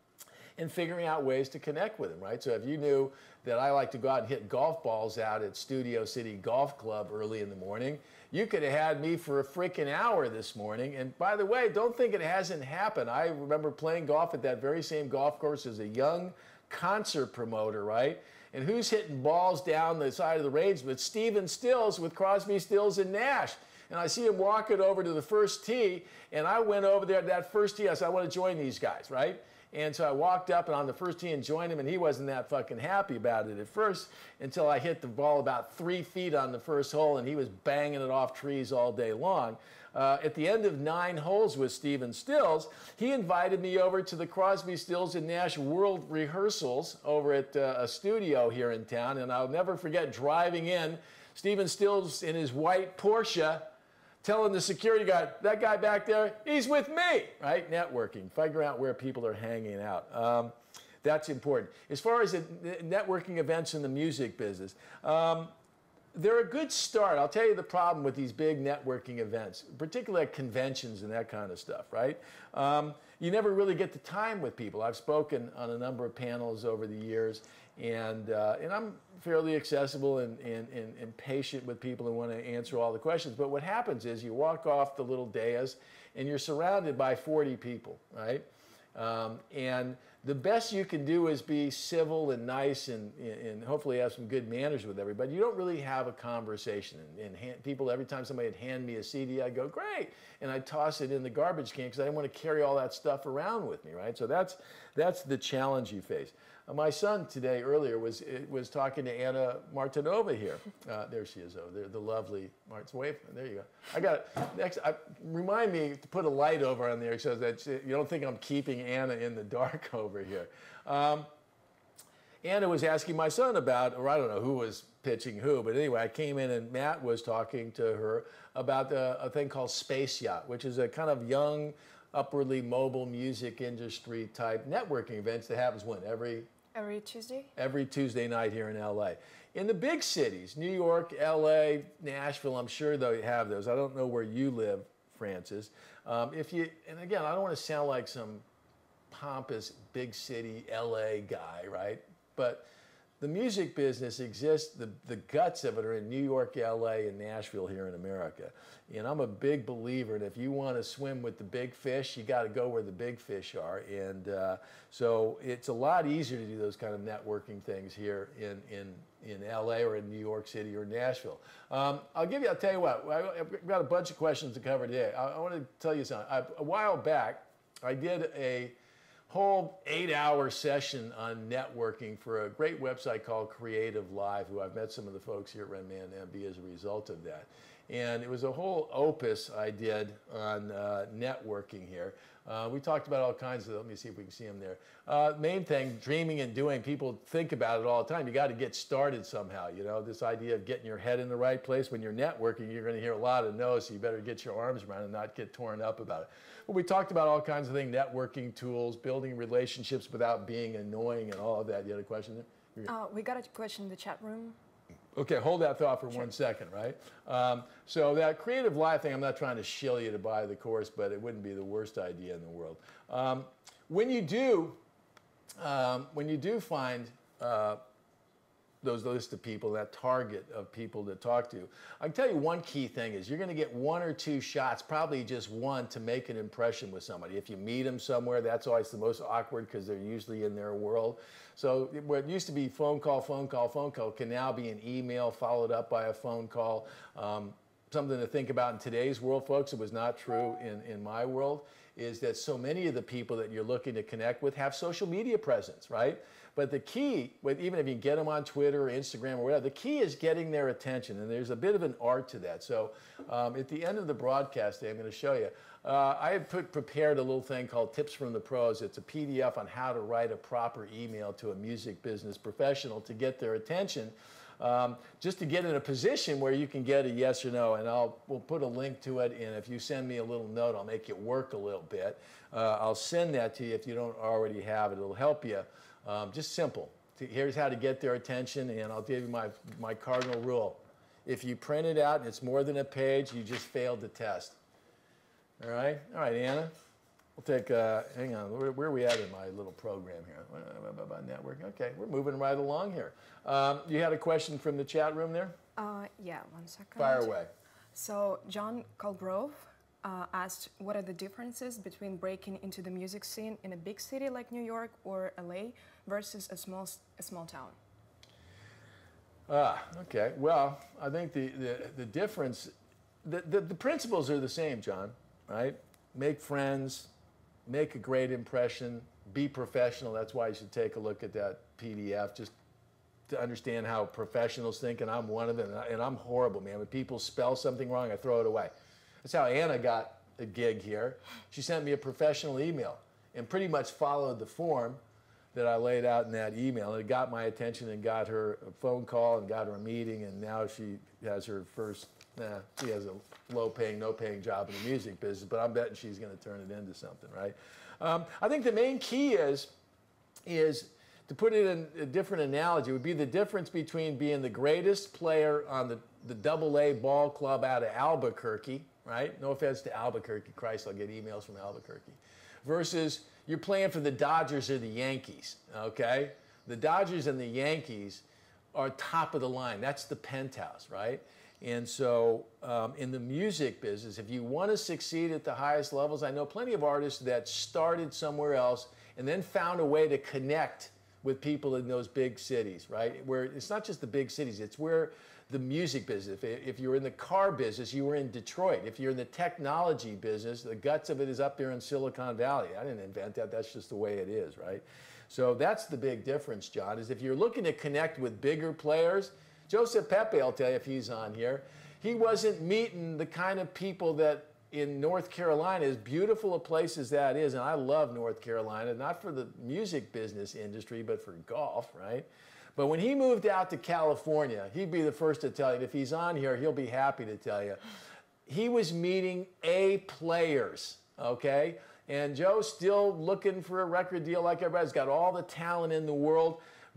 and figuring out ways to connect with them, right? So if you knew that I like to go out and hit golf balls out at Studio City Golf Club early in the morning, you could have had me for a freaking hour this morning. And by the way, don't think it hasn't happened. I remember playing golf at that very same golf course as a young concert promoter, right? And who's hitting balls down the side of the range? But Stephen Stills with Crosby, Stills, and Nash. And I see him walking over to the first tee, and I went over there to that first tee. I said, I want to join these guys, right? And so I walked up and on the first tee and joined him, and he wasn't that fucking happy about it at first until I hit the ball about three feet on the first hole, and he was banging it off trees all day long. Uh, at the end of nine holes with Stephen Stills, he invited me over to the Crosby, Stills, and Nash World Rehearsals over at uh, a studio here in town, and I'll never forget driving in, Stephen Stills in his white Porsche, telling the security guard, that guy back there, he's with me, right? Networking, figure out where people are hanging out. Um, that's important. As far as the networking events in the music business, um, they're a good start. I'll tell you the problem with these big networking events, particularly at conventions and that kind of stuff, right? Um, you never really get the time with people. I've spoken on a number of panels over the years, and, uh, and I'm fairly accessible and, and, and, and patient with people who want to answer all the questions. But what happens is you walk off the little dais and you're surrounded by forty people, right? Um, and the best you can do is be civil and nice and, and hopefully have some good manners with everybody. You don't really have a conversation. And, and hand, people, every time somebody would hand me a C D, I'd go, great. And I'd toss it in the garbage can because I didn't want to carry all that stuff around with me, right? So that's, that's the challenge you face. Uh, my son today, earlier, was was talking to Anna Martinova here. Uh, there she is over there, the lovely Martin. Wave. There you go. I got next. I, remind me to put a light over on there so that you don't think I'm keeping Anna in the dark over here. Um, Anna was asking my son about, or I don't know who was pitching who, but anyway, I came in and Matt was talking to her about a, a thing called Space Yacht, which is a kind of young, upwardly mobile music industry type networking events that happens when? Every Every Tuesday? Every Tuesday night here in L A. In the big cities, New York, L A, Nashville, I'm sure they have those. I don't know where you live, Francis. Um, if you, and again, I don't want to sound like some pompous big city L A guy, right? But the music business exists, the, the guts of it are in New York, L A, and Nashville here in America. And I'm a big believer that if you want to swim with the big fish, you got to go where the big fish are. And uh, so it's a lot easier to do those kind of networking things here in, in, in L A or in New York City or Nashville. Um, I'll give you, I'll tell you what, I've got a bunch of questions to cover today. I, I want to tell you something. I, a while back, I did a whole eight-hour session on networking for a great website called Creative Live, who I've met some of the folks here at RenmanMB as a result of that. And it was a whole opus I did on uh, networking here. Uh, we talked about all kinds of, let me see if we can see them there. Uh, main thing, dreaming and doing, people think about it all the time. You got to get started somehow, you know, this idea of getting your head in the right place. When you're networking, you're going to hear a lot of no's, so you better get your arms around it and not get torn up about it. But we talked about all kinds of things, networking tools, building relationships without being annoying and all of that. You had a question there? Uh, we got a question in the chat room. Okay, hold that thought for Sure. one second, right? Um, so that Creative Live thing, I'm not trying to shill you to buy the course, but it wouldn't be the worst idea in the world. Um, when you do, um, when you do find uh, those list of people, that target of people to talk to, I can tell you one key thing is you're going to get one or two shots, probably just one, to make an impression with somebody. If you meet them somewhere, that's always the most awkward because they're usually in their world. So what used to be phone call, phone call, phone call can now be an email followed up by a phone call. Um, something to think about in today's world, folks, it was not true in, in my world, is that so many of the people that you're looking to connect with have social media presence, right? But the key, with, even if you get them on Twitter or Instagram or whatever, the key is getting their attention, and there's a bit of an art to that. So um, at the end of the broadcast today, I'm going to show you. Uh, I had put, prepared a little thing called Tips from the Pros. It's a P D F on how to write a proper email to a music business professional to get their attention, um, just to get in a position where you can get a yes or no. And I'll we'll put a link to it, and if you send me a little note, I'll make it work a little bit. Uh, I'll send that to you if you don't already have it. It'll help you. Um, just simple. Here's how to get their attention, and I'll give you my, my cardinal rule. If you print it out and it's more than a page, you just failed the test. All right? All right, Anna. We'll take, uh, hang on, where, where are we at in my little program here? About networking. Okay, we're moving right along here. Um, you had a question from the chat room there? Uh, yeah, one second. Fire away. So John Colgrove uh, asked, what are the differences between breaking into the music scene in a big city like New York or L A versus a small, a small town? Ah, okay. Well, I think the, the, the difference, the, the, the principles are the same, John, right? Make friends, make a great impression, be professional. That's why you should take a look at that P D F just to understand how professionals think, and I'm one of them. And I'm horrible, man. When people spell something wrong, I throw it away. That's how Anna got a gig here. She sent me a professional email and pretty much followed the form that I laid out in that email. And it got my attention and got her a phone call and got her a meeting, and now she has her first, nah, she has a low-paying, no-paying job in the music business, but I'm betting she's going to turn it into something, right? Um, I think the main key is, is to put it in a different analogy, would be the difference between being the greatest player on the, the double A ball club out of Albuquerque, right? No offense to Albuquerque. Christ, I'll get emails from Albuquerque. Versus you're playing for the Dodgers or the Yankees, okay? The Dodgers and the Yankees are top of the line. That's the penthouse, right? And so um, in the music business, if you want to succeed at the highest levels, I know plenty of artists that started somewhere else and then found a way to connect with people in those big cities, right? Where it's not just the big cities, it's where the music business, if, if you're in the car business, you were in Detroit. If you're in the technology business, the guts of it is up there in Silicon Valley. I didn't invent that, that's just the way it is, right? So that's the big difference, John, is if you're looking to connect with bigger players, Joseph Pepe, I'll tell you if he's on here, he wasn't meeting the kind of people that in North Carolina, as beautiful a place as that is, and I love North Carolina, not for the music business industry, but for golf, right? But when he moved out to California, he'd be the first to tell you, if he's on here, he'll be happy to tell you, he was meeting A players, okay? And Joe's still looking for a record deal like everybody. He's got all the talent in the world,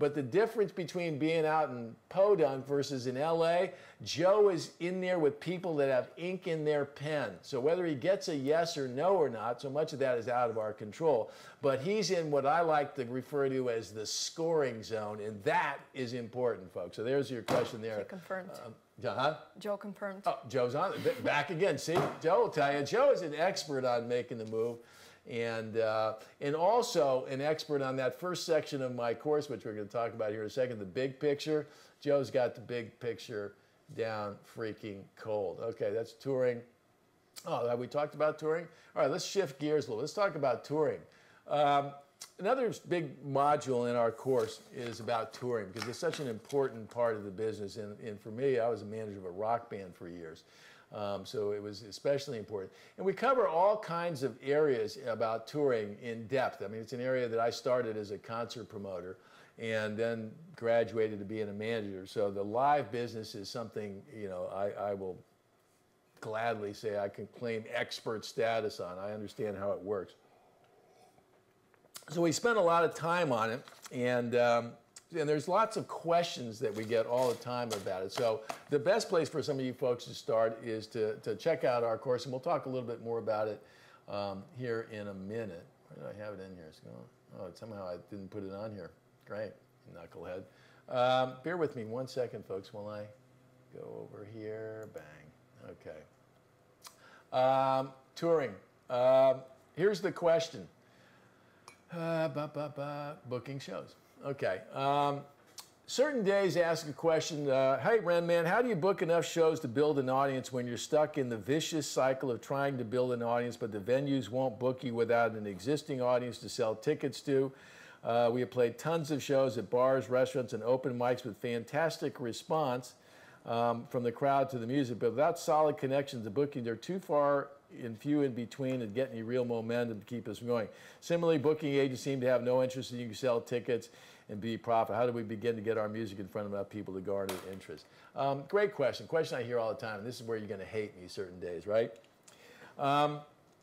But the difference between being out in Podunk versus in L A, Joe is in there with people that have ink in their pen. So whether he gets a yes or no or not, so much of that is out of our control. But he's in what I like to refer to as the scoring zone, and that is important, folks. So there's your question there. He confirmed. Um, Huh? Joe confirmed. Oh, Joe's on it. Back again. See, Joe will tell you. Joe is an expert on making the move, and uh, and also an expert on that first section of my course, which we're going to talk about here in a second, the big picture. Joe's got the big picture down freaking cold. Okay, that's touring. Oh, have we talked about touring? All right, let's shift gears a little. Let's talk about touring. Um, Another big module in our course is about touring because it's such an important part of the business. And, and for me, I was a manager of a rock band for years. Um, so it was especially important. And we cover all kinds of areas about touring in depth. I mean, it's an area that I started as a concert promoter and then graduated to being a manager. So the live business is something, you know, I, I will gladly say I can claim expert status on. I understand how it works. So we spent a lot of time on it, and, um, and there's lots of questions that we get all the time about it. So the best place for some of you folks to start is to, to check out our course, and we'll talk a little bit more about it um, here in a minute. Where did I have it in here? It's going, oh, somehow I didn't put it on here. Great, knucklehead. Um, bear with me one second, folks, while I go over here. Bang. Okay. Um, touring. Um, here's the question. Uh, ba, ba, ba, booking shows. Okay. Um, certain days ask a question, uh, hey, Renman, how do you book enough shows to build an audience when you're stuck in the vicious cycle of trying to build an audience, but the venues won't book you without an existing audience to sell tickets to? Uh, we have played tons of shows at bars, restaurants, and open mics with fantastic response um, from the crowd to the music, but without solid connections to booking, they're too far and few in between and get any real momentum to keep us going. Similarly, booking agents seem to have no interest in you can sell tickets and be profit. How do we begin to get our music in front of enough people to garner interest? Um, great question. Question I hear all the time, and this is where you're going to hate me certain days, right? Um,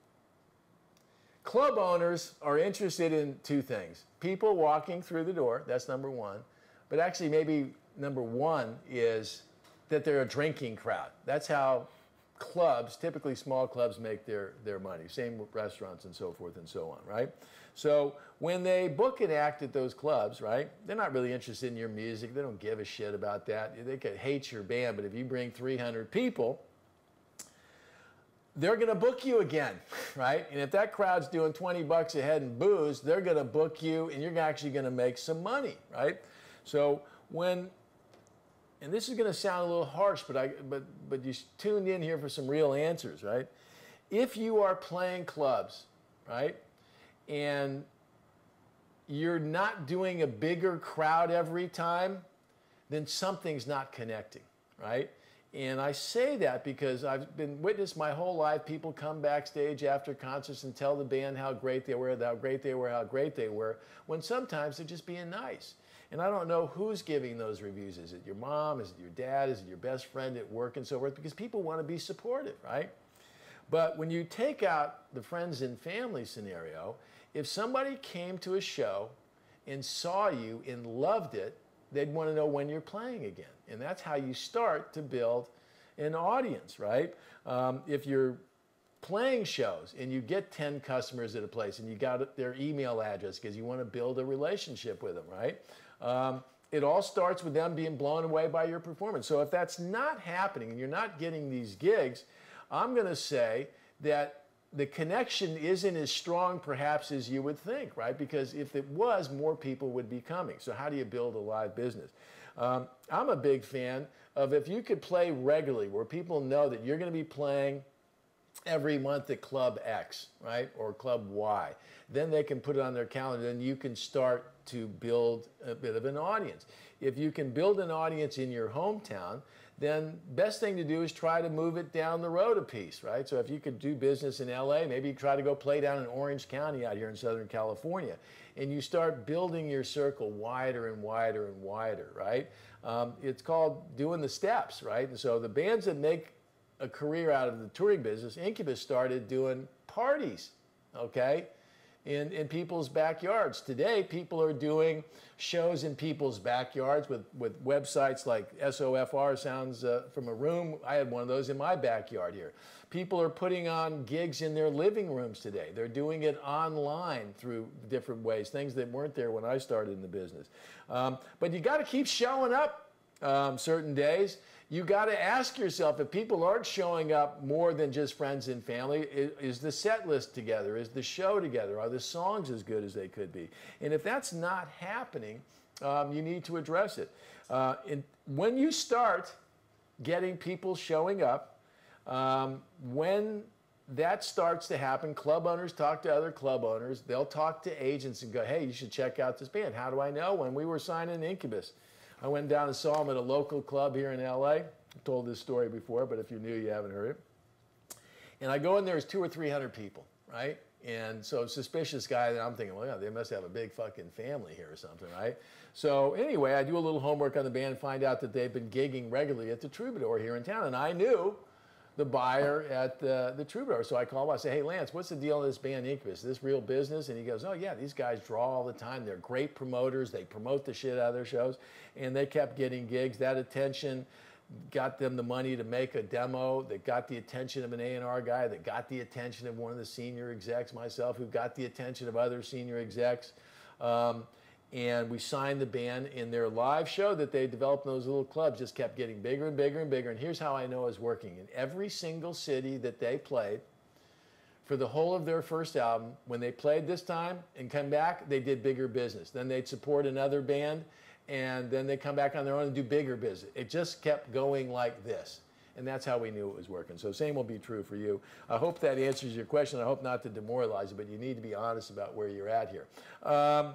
club owners are interested in two things. People walking through the door, that's number one. But actually maybe number one is that they're a drinking crowd. That's how clubs, typically small clubs, make their, their money. Same with restaurants and so forth and so on, right? So when they book an act at those clubs, right, they're not really interested in your music. They don't give a shit about that. They could hate your band, but if you bring three hundred people, they're going to book you again, right? And if that crowd's doing twenty bucks a head in booze, they're going to book you and you're actually going to make some money, right? So when and this is going to sound a little harsh, but, I, but, but you tuned in here for some real answers, right? If you are playing clubs, right, and you're not doing a bigger crowd every time, then something's not connecting, right? And I say that because I've been witnessed my whole life. People come backstage after concerts and tell the band how great they were, how great they were, how great they were, when sometimes they're just being nice. And I don't know who's giving those reviews. Is it your mom? Is it your dad? Is it your best friend at work and so forth? Because people want to be supportive, right? But when you take out the friends and family scenario, if somebody came to a show and saw you and loved it, they'd want to know when you're playing again. And that's how you start to build an audience, right? Um, if you're playing shows and you get ten customers at a place and you got their email address because you want to build a relationship with them, right? Um, it all starts with them being blown away by your performance. So if that's not happening and you're not getting these gigs, I'm going to say that the connection isn't as strong perhaps as you would think, right? Because if it was, more people would be coming. So how do you build a live business? Um, I'm a big fan of if you could play regularly where people know that you're going to be playing every month at Club X, right, or Club Y. Then they can put it on their calendar and you can start to build a bit of an audience. If you can build an audience in your hometown, then best thing to do is try to move it down the road a piece, right? So if you could do business in L A, maybe you try to go play down in Orange County out here in Southern California, and you start building your circle wider and wider and wider, right? Um, it's called doing the steps, right? And so the bands that make a career out of the touring business, Incubus started doing parties, okay? in, in people's backyards. Today, people are doing shows in people's backyards with, with websites like S O F R, Sounds uh, from a Room. I had one of those in my backyard here. People are putting on gigs in their living rooms today. They're doing it online through different ways, things that weren't there when I started in the business. Um, but you got to keep showing up um, certain days. You got to ask yourself, if people aren't showing up more than just friends and family, is, is the set list together? Is the show together? Are the songs as good as they could be? And if that's not happening, um, you need to address it. Uh, and when you start getting people showing up, um, when that starts to happen, club owners talk to other club owners. They'll talk to agents and go, hey, you should check out this band. How do I know? When we were signing Incubus, I went down and saw them at a local club here in L A. I've told this story before, but if you're new, you haven't heard it. And I go in there, there's two or three hundred people, right? And so suspicious guy, that I'm thinking, well, yeah, they must have a big fucking family here or something, right? So anyway, I do a little homework on the band and find out that they've been gigging regularly at the Troubadour here in town. And I knew the buyer at the, the Troubadour. So I call him, I say, hey, Lance, what's the deal on this band Incubus? Is this real business? And he goes, oh, yeah, these guys draw all the time. They're great promoters. They promote the shit out of their shows. And they kept getting gigs. That attention got them the money to make a demo that got the attention of an A and R guy, that got the attention of one of the senior execs, myself, who got the attention of other senior execs. Um, and we signed the band, in their live show that they developed in those little clubs just kept getting bigger and bigger and bigger. And here's how I know it was working. In every single city that they played, for the whole of their first album, when they played this time and come back, they did bigger business. Then they'd support another band, and then they'd come back on their own and do bigger business. It just kept going like this. And that's how we knew it was working. So same will be true for you. I hope that answers your question. I hope not to demoralize you, but you need to be honest about where you're at here. Um,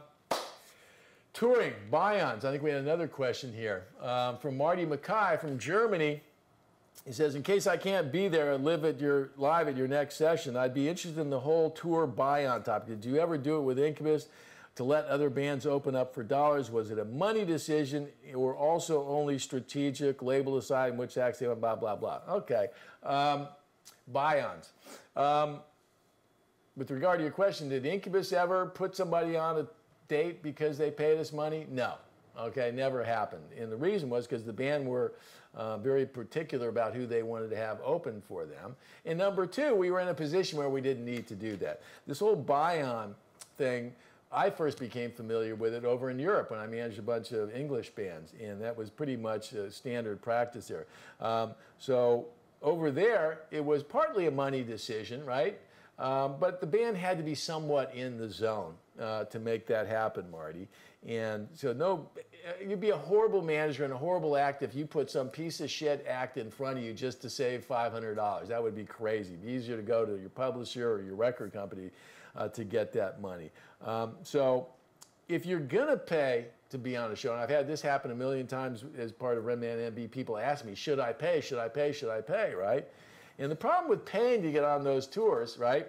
Touring, buy-ons. I think we had another question here. Um, from Marty Mackay from Germany. He says, in case I can't be there and live at your, live at your next session, I'd be interested in the whole tour buy-on topic. Did you ever do it with Incubus to let other bands open up for dollars? Was it a money decision or also only strategic, label aside in which acts they went, blah, blah, blah? Okay. Um, buy-ons. Um, with regard to your question, did Incubus ever put somebody on a date because they paid us money? No. Okay, never happened. And the reason was because the band were uh, very particular about who they wanted to have open for them. And number two, we were in a position where we didn't need to do that. This whole buy-on thing, I first became familiar with it over in Europe when I managed a bunch of English bands, and that was pretty much a standard practice there. Um, so over there, it was partly a money decision, right? Um, but the band had to be somewhat in the zone uh, to make that happen, Marty. And so no, you'd be a horrible manager and a horrible act if you put some piece of shit act in front of you just to save five hundred dollars. That would be crazy. It'd be easier to go to your publisher or your record company uh, to get that money. Um, so if you're going to pay to be on a show, and I've had this happen a million times as part of RenmanMB, people ask me, should I pay, should I pay, should I pay, right? And the problem with paying to get on those tours, right,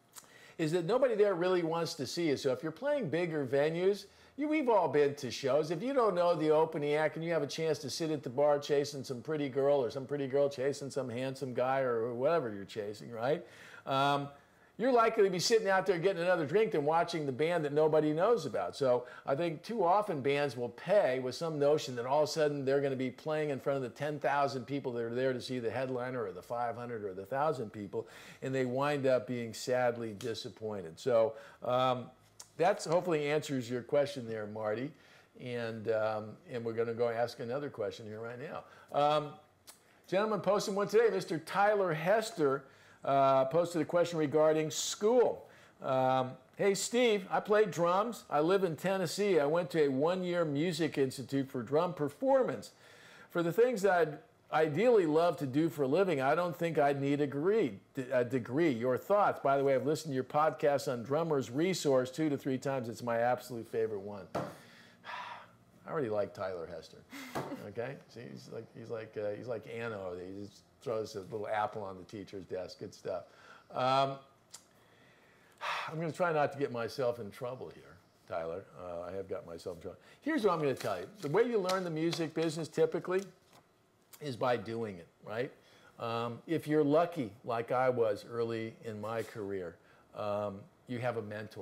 is that nobody there really wants to see you. So if you're playing bigger venues, you, we've all been to shows. If you don't know the opening act and you have a chance to sit at the bar chasing some pretty girl or some pretty girl chasing some handsome guy or whatever you're chasing, right, um, you're likely to be sitting out there getting another drink than watching the band that nobody knows about. So I think too often bands will pay with some notion that all of a sudden they're going to be playing in front of the ten thousand people that are there to see the headliner, or the five hundred or the one thousand people, and they wind up being sadly disappointed. So um, that's hopefully answers your question there, Marty. And, um, and we're going to go ask another question here right now. Um, gentleman posted one today, Mister Tyler Hester, Uh, posted a question regarding school. Um, hey, Steve, I play drums. I live in Tennessee. I went to a one-year music institute for drum performance. For the things that I'd ideally love to do for a living, I don't think I'd need a degree. A degree. Your thoughts? By the way, I've listened to your podcast on Drummers Resource two to three times. It's my absolute favorite one. I already like Tyler Hester. Okay, see, he's like he's like uh, he's like Anno. He just throws a little apple on the teacher's desk. Good stuff. Um, I'm going to try not to get myself in trouble here, Tyler. Uh, I have got myself in trouble. Here's what I'm going to tell you. The way you learn the music business typically is by doing it, right? Um, if you're lucky, like I was early in my career, um, you have a mentor.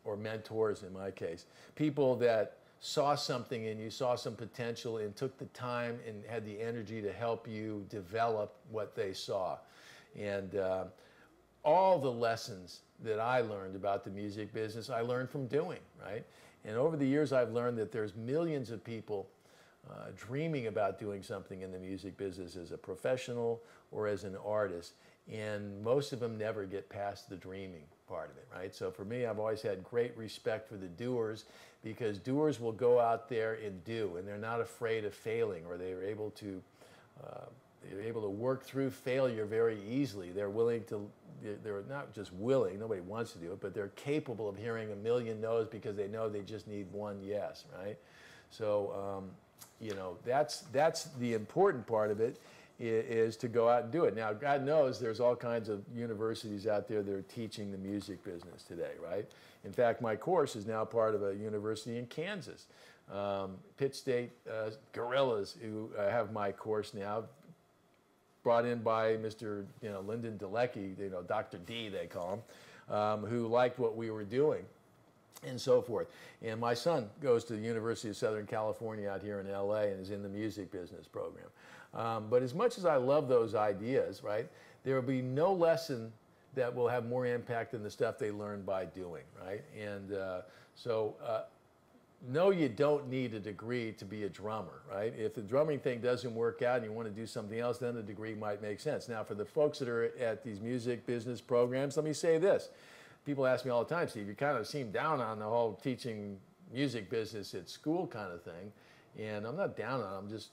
or mentors in my case, people that saw something in you, saw some potential, and took the time and had the energy to help you develop what they saw. And uh, all the lessons that I learned about the music business, I learned from doing, right? And over the years, I've learned that there's millions of people uh, dreaming about doing something in the music business as a professional or as an artist. And most of them never get past the dreaming part of it, right? So for me, I've always had great respect for the doers, because doers will go out there and do, and they're not afraid of failing, or they're able to uh, they're able to work through failure very easily. They're willing to, they're not just willing, nobody wants to do it, but they're capable of hearing a million no's because they know they just need one yes, right? So, um, you know, that's, that's the important part of it, is to go out and do it. Now, God knows there's all kinds of universities out there that are teaching the music business today, right? In fact, my course is now part of a university in Kansas. Um, Pitt State uh, Gorillas, who uh, have my course now, brought in by Mister you know, Lyndon Delecki, you know, Doctor D they call him, um, who liked what we were doing, and so forth. And my son goes to the University of Southern California out here in L A and is in the music business program. Um, but as much as I love those ideas, right, there will be no lesson that will have more impact than the stuff they learn by doing, right? And uh, so, uh, no, you don't need a degree to be a drummer, right? If the drumming thing doesn't work out and you want to do something else, then the degree might make sense. Now, for the folks that are at these music business programs, let me say this. People ask me all the time, Steve, you kind of seem down on the whole teaching music business at school kind of thing. And I'm not down on it, I'm just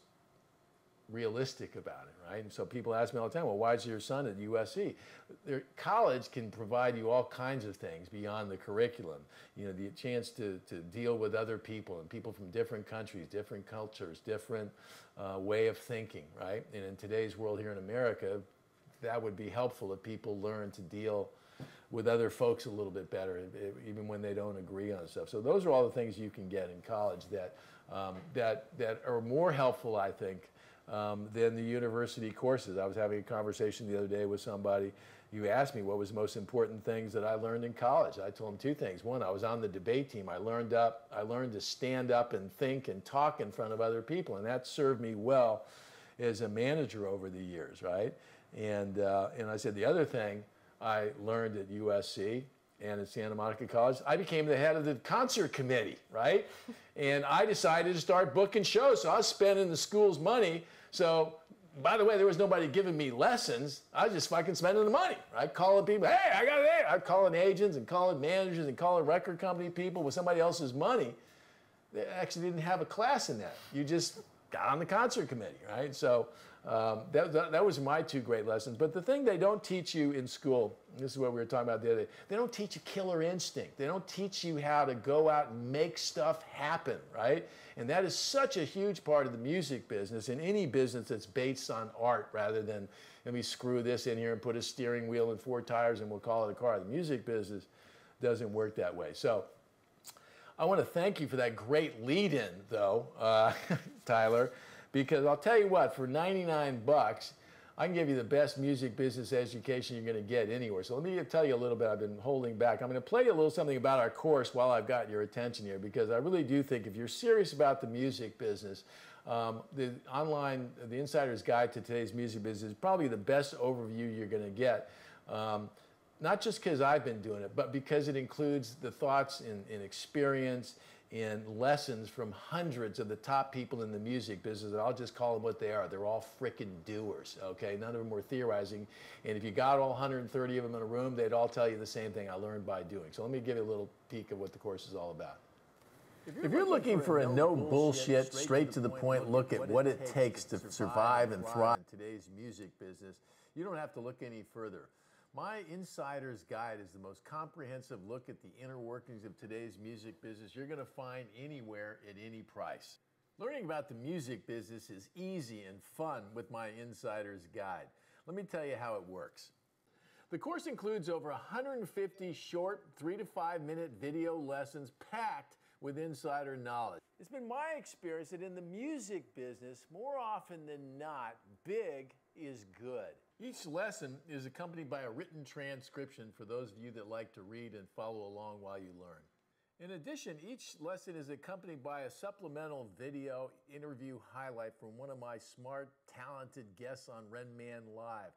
realistic about it, right? And so people ask me all the time, well, why is your son at U S C? Their college can provide you all kinds of things beyond the curriculum. You know, the chance to, to deal with other people and people from different countries, different cultures, different uh, way of thinking, right? And in today's world here in America, that would be helpful if people learn to deal with other folks a little bit better, even when they don't agree on stuff. So those are all the things you can get in college that, um, that, that are more helpful, I think, Um, than the university courses. I was having a conversation the other day with somebody. You asked me what was the most important things that I learned in college. I told him two things. One, I was on the debate team. I learned up. I learned to stand up and think and talk in front of other people, and that served me well as a manager over the years, right? And uh, and I said the other thing I learned at U S C and at Santa Monica College, I became the head of the concert committee, right? And I decided to start booking shows. So I was spending the school's money. So, by the way, there was nobody giving me lessons. I was just fucking spending the money, right? Calling people, hey, I got it. I'm calling agents and calling managers and calling record company people with somebody else's money. They actually didn't have a class in that. You just got on the concert committee, right? So um, that, that, that was my two great lessons. But the thing they don't teach you in school, this is what we were talking about the other day, they don't teach you killer instinct. They don't teach you how to go out and make stuff happen, right? And that is such a huge part of the music business and any business that's based on art rather than, let me screw this in here and put a steering wheel and four tires and we'll call it a car. The music business doesn't work that way. So I want to thank you for that great lead-in, though, uh, Tyler, because I'll tell you what, for ninety-nine bucks, I can give you the best music business education you're going to get anywhere. So let me tell you a little bit. I've been holding back. I'm going to play you a little something about our course while I've got your attention here, because I really do think if you're serious about the music business, um, the online, the Insider's Guide to Today's Music Business is probably the best overview you're going to get. Um, Not just because I've been doing it, but because it includes the thoughts and, and experience and lessons from hundreds of the top people in the music business. And I'll just call them what they are. They're all frickin' doers, okay? None of them were theorizing. And if you got all one hundred thirty of them in a room, they'd all tell you the same thing: I learned by doing. So let me give you a little peek of what the course is all about. If you're, if you're looking, looking for a no bullshit, straight to the point look at what it takes to survive and thrive in today's music business, you don't have to look any further. My Insider's Guide is the most comprehensive look at the inner workings of today's music business you're going to find anywhere at any price. Learning about the music business is easy and fun with my Insider's Guide. Let me tell you how it works. The course includes over one hundred fifty short three to five minute video lessons packed with insider knowledge. It's been my experience that in the music business, more often than not, big is good. Each lesson is accompanied by a written transcription for those of you that like to read and follow along while you learn. In addition, each lesson is accompanied by a supplemental video interview highlight from one of my smart, talented guests on Renman-Live.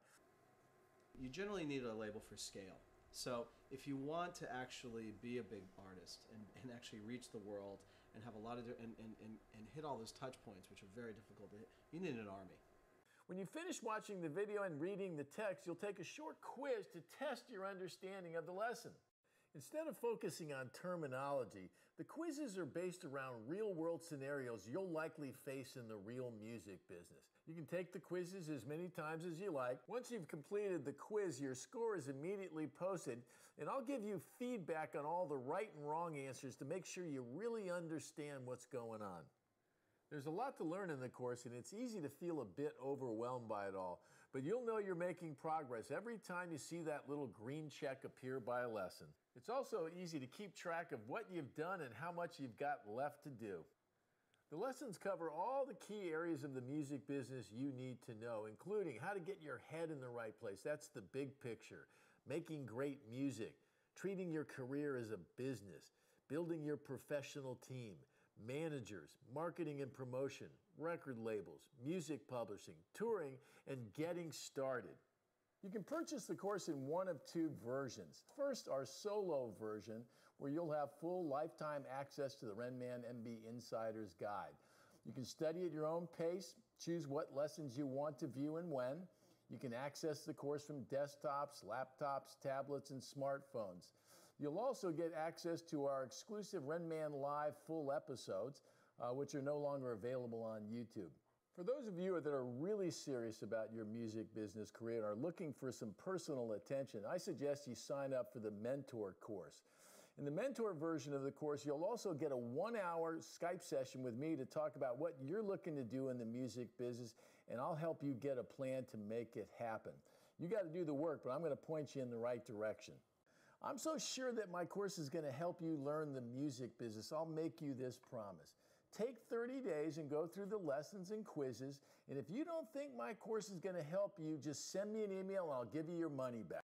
You generally need a label for scale. So if you want to actually be a big artist and, and actually reach the world and have a lot of, and, and, and, and hit all those touch points, which are very difficult to hit, you need an army. When you finish watching the video and reading the text, you'll take a short quiz to test your understanding of the lesson. Instead of focusing on terminology, the quizzes are based around real-world scenarios you'll likely face in the real music business. You can take the quizzes as many times as you like. Once you've completed the quiz, your score is immediately posted, and I'll give you feedback on all the right and wrong answers to make sure you really understand what's going on. There's a lot to learn in the course, and it's easy to feel a bit overwhelmed by it all, but you'll know you're making progress every time you see that little green check appear by a lesson. It's also easy to keep track of what you've done and how much you've got left to do. The lessons cover all the key areas of the music business you need to know, including how to get your head in the right place. That's the big picture. Making great music, treating your career as a business, building your professional team, managers, marketing and promotion, record labels, music publishing, touring, and getting started. You can purchase the course in one of two versions. First, our solo version, where you'll have full lifetime access to the RenmanMB Insider's Guide. You can study at your own pace, choose what lessons you want to view and when. You can access the course from desktops, laptops, tablets, and smartphones. You'll also get access to our exclusive Renman-Live full episodes, uh, which are no longer available on YouTube. For those of you that are really serious about your music business career and are looking for some personal attention, I suggest you sign up for the Mentor course. In the Mentor version of the course, you'll also get a one-hour Skype session with me to talk about what you're looking to do in the music business, and I'll help you get a plan to make it happen. You got to do the work, but I'm going to point you in the right direction. I'm so sure that my course is going to help you learn the music business. I'll make you this promise. Take thirty days and go through the lessons and quizzes, and if you don't think my course is going to help you, just send me an email and I'll give you your money back.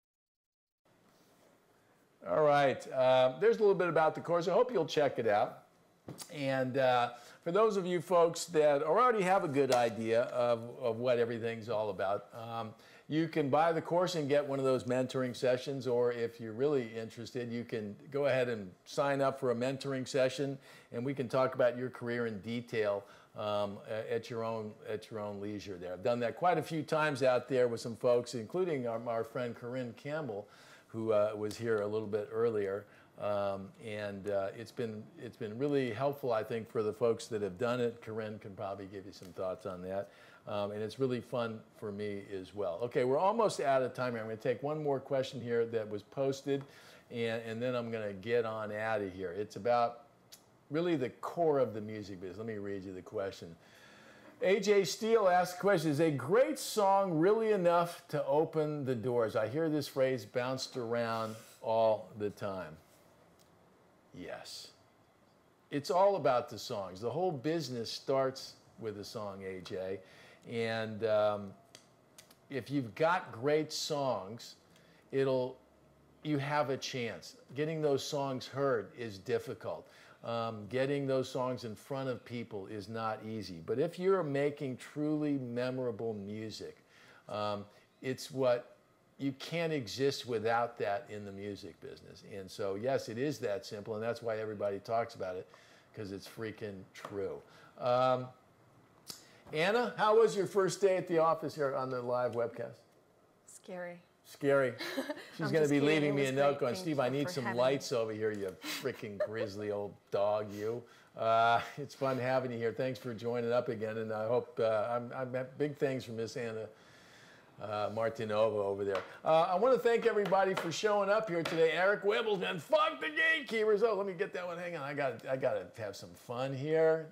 All right, uh, there's a little bit about the course. I hope you'll check it out. And uh, for those of you folks that already have a good idea of, of what everything's all about, um, you can buy the course and get one of those mentoring sessions, or if you're really interested, you can go ahead and sign up for a mentoring session, and we can talk about your career in detail um, at your own at your own leisure there. I've done that quite a few times out there with some folks, including our, our friend Corinne Campbell, who uh, was here a little bit earlier. Um, and uh, it's been it's been really helpful, I think, for the folks that have done it. Corinne can probably give you some thoughts on that. Um, and it's really fun for me as well. Okay, we're almost out of time here. I'm going to take one more question here that was posted, and, and then I'm going to get on out of here. It's about really the core of the music business. Let me read you the question. A J Steele asks the question, is a great song really enough to open the doors? I hear this phrase bounced around all the time. Yes. It's all about the songs. The whole business starts with a song, A J. And um, if you've got great songs, it'll, you have a chance. Getting those songs heard is difficult. Um, getting those songs in front of people is not easy. But if you're making truly memorable music, um, it's what you can't exist without that in the music business. And so, yes, it is that simple, and that's why everybody talks about it, because it's freaking true. Um, Anna, how was your first day at the office here on the live webcast? Scary. Scary. She's going to be kidding. leaving me a note great. going, Thank Steve, you I need for some having lights me. over here, you freaking grizzly old dog, you. Uh, it's fun having you here. Thanks for joining up again, and I hope, uh, I'm, I'm big things from Miss Anna uh, Martinova over there. Uh, I want to thank everybody for showing up here today. Eric Wibbleman, fuck the gatekeepers. Oh, let me get that one. Hang on, I got I got to have some fun here.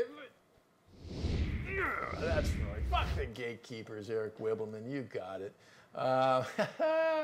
That's right. Fuck the gatekeepers, Eric Wibbleman. You got it. Uh,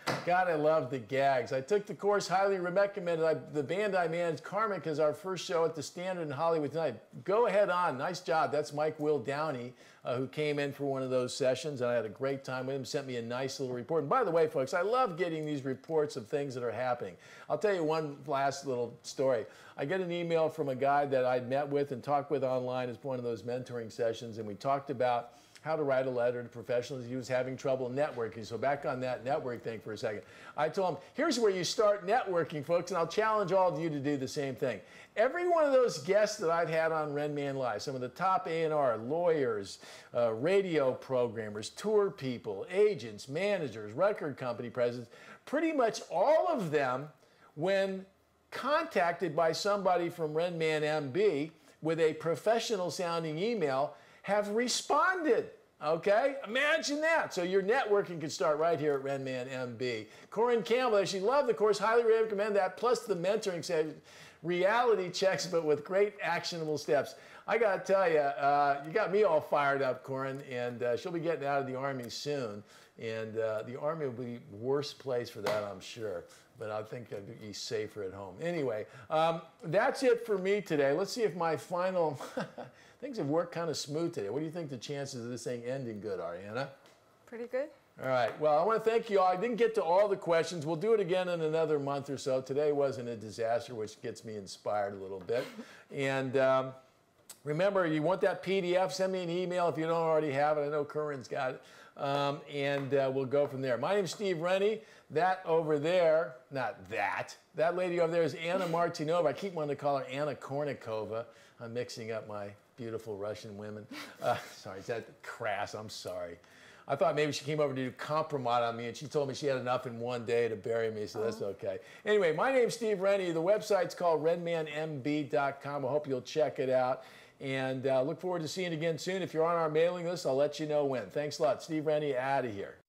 God, I love the gags. I took the course, highly recommended. I, the band I managed, Karmic, is our first show at the Standard in Hollywood tonight. Go ahead on. Nice job. That's Mike Will Downey, uh, who came in for one of those sessions, and I had a great time with him. Sent me a nice little report. And by the way, folks, I love getting these reports of things that are happening. I'll tell you one last little story. I get an email from a guy that I'd met with and talked with online as one of those mentoring sessions, and we talked about how to write a letter to professionals. He was having trouble networking. So back on that network thing for a second. I told him, here's where you start networking, folks, and I'll challenge all of you to do the same thing. Every one of those guests that I've had on Renman-Live, some of the top A and R, lawyers, uh, radio programmers, tour people, agents, managers, record company presidents, pretty much all of them, when contacted by somebody from RenmanMB with a professional sounding email, have responded. Okay? Imagine that. So your networking can start right here at RenmanMB. Corinne Campbell, she loved the course, highly recommend that, plus the mentoring session, reality checks, but with great actionable steps. I got to tell you, uh, you got me all fired up, Corinne, and uh, she'll be getting out of the Army soon. And uh, the Army will be the worst place for that, I'm sure. But I think I'd be safer at home. Anyway, um, that's it for me today. Let's see if my final... Things have worked kind of smooth today. What do you think the chances of this thing ending good are, Anna? Pretty good. All right. Well, I want to thank you all. I didn't get to all the questions. We'll do it again in another month or so. Today wasn't a disaster, which gets me inspired a little bit. And um, remember, you want that P D F, send me an email if you don't already have it. I know Corinne's got it. Um, and uh, we'll go from there. My name's Steve Rennie. That over there, not that, that lady over there is Anna Martinova. I keep wanting to call her Anna Kournikova. I'm mixing up my beautiful Russian women. Uh, sorry, is that crass? I'm sorry. I thought maybe she came over to do compromise on me, and she told me she had enough in one day to bury me, so that's okay. Anyway, my name's Steve Rennie. The website's called Renman M B dot com. I hope you'll check it out. And uh, look forward to seeing you again soon. If you're on our mailing list, I'll let you know when. Thanks a lot. Steve Rennie out of here.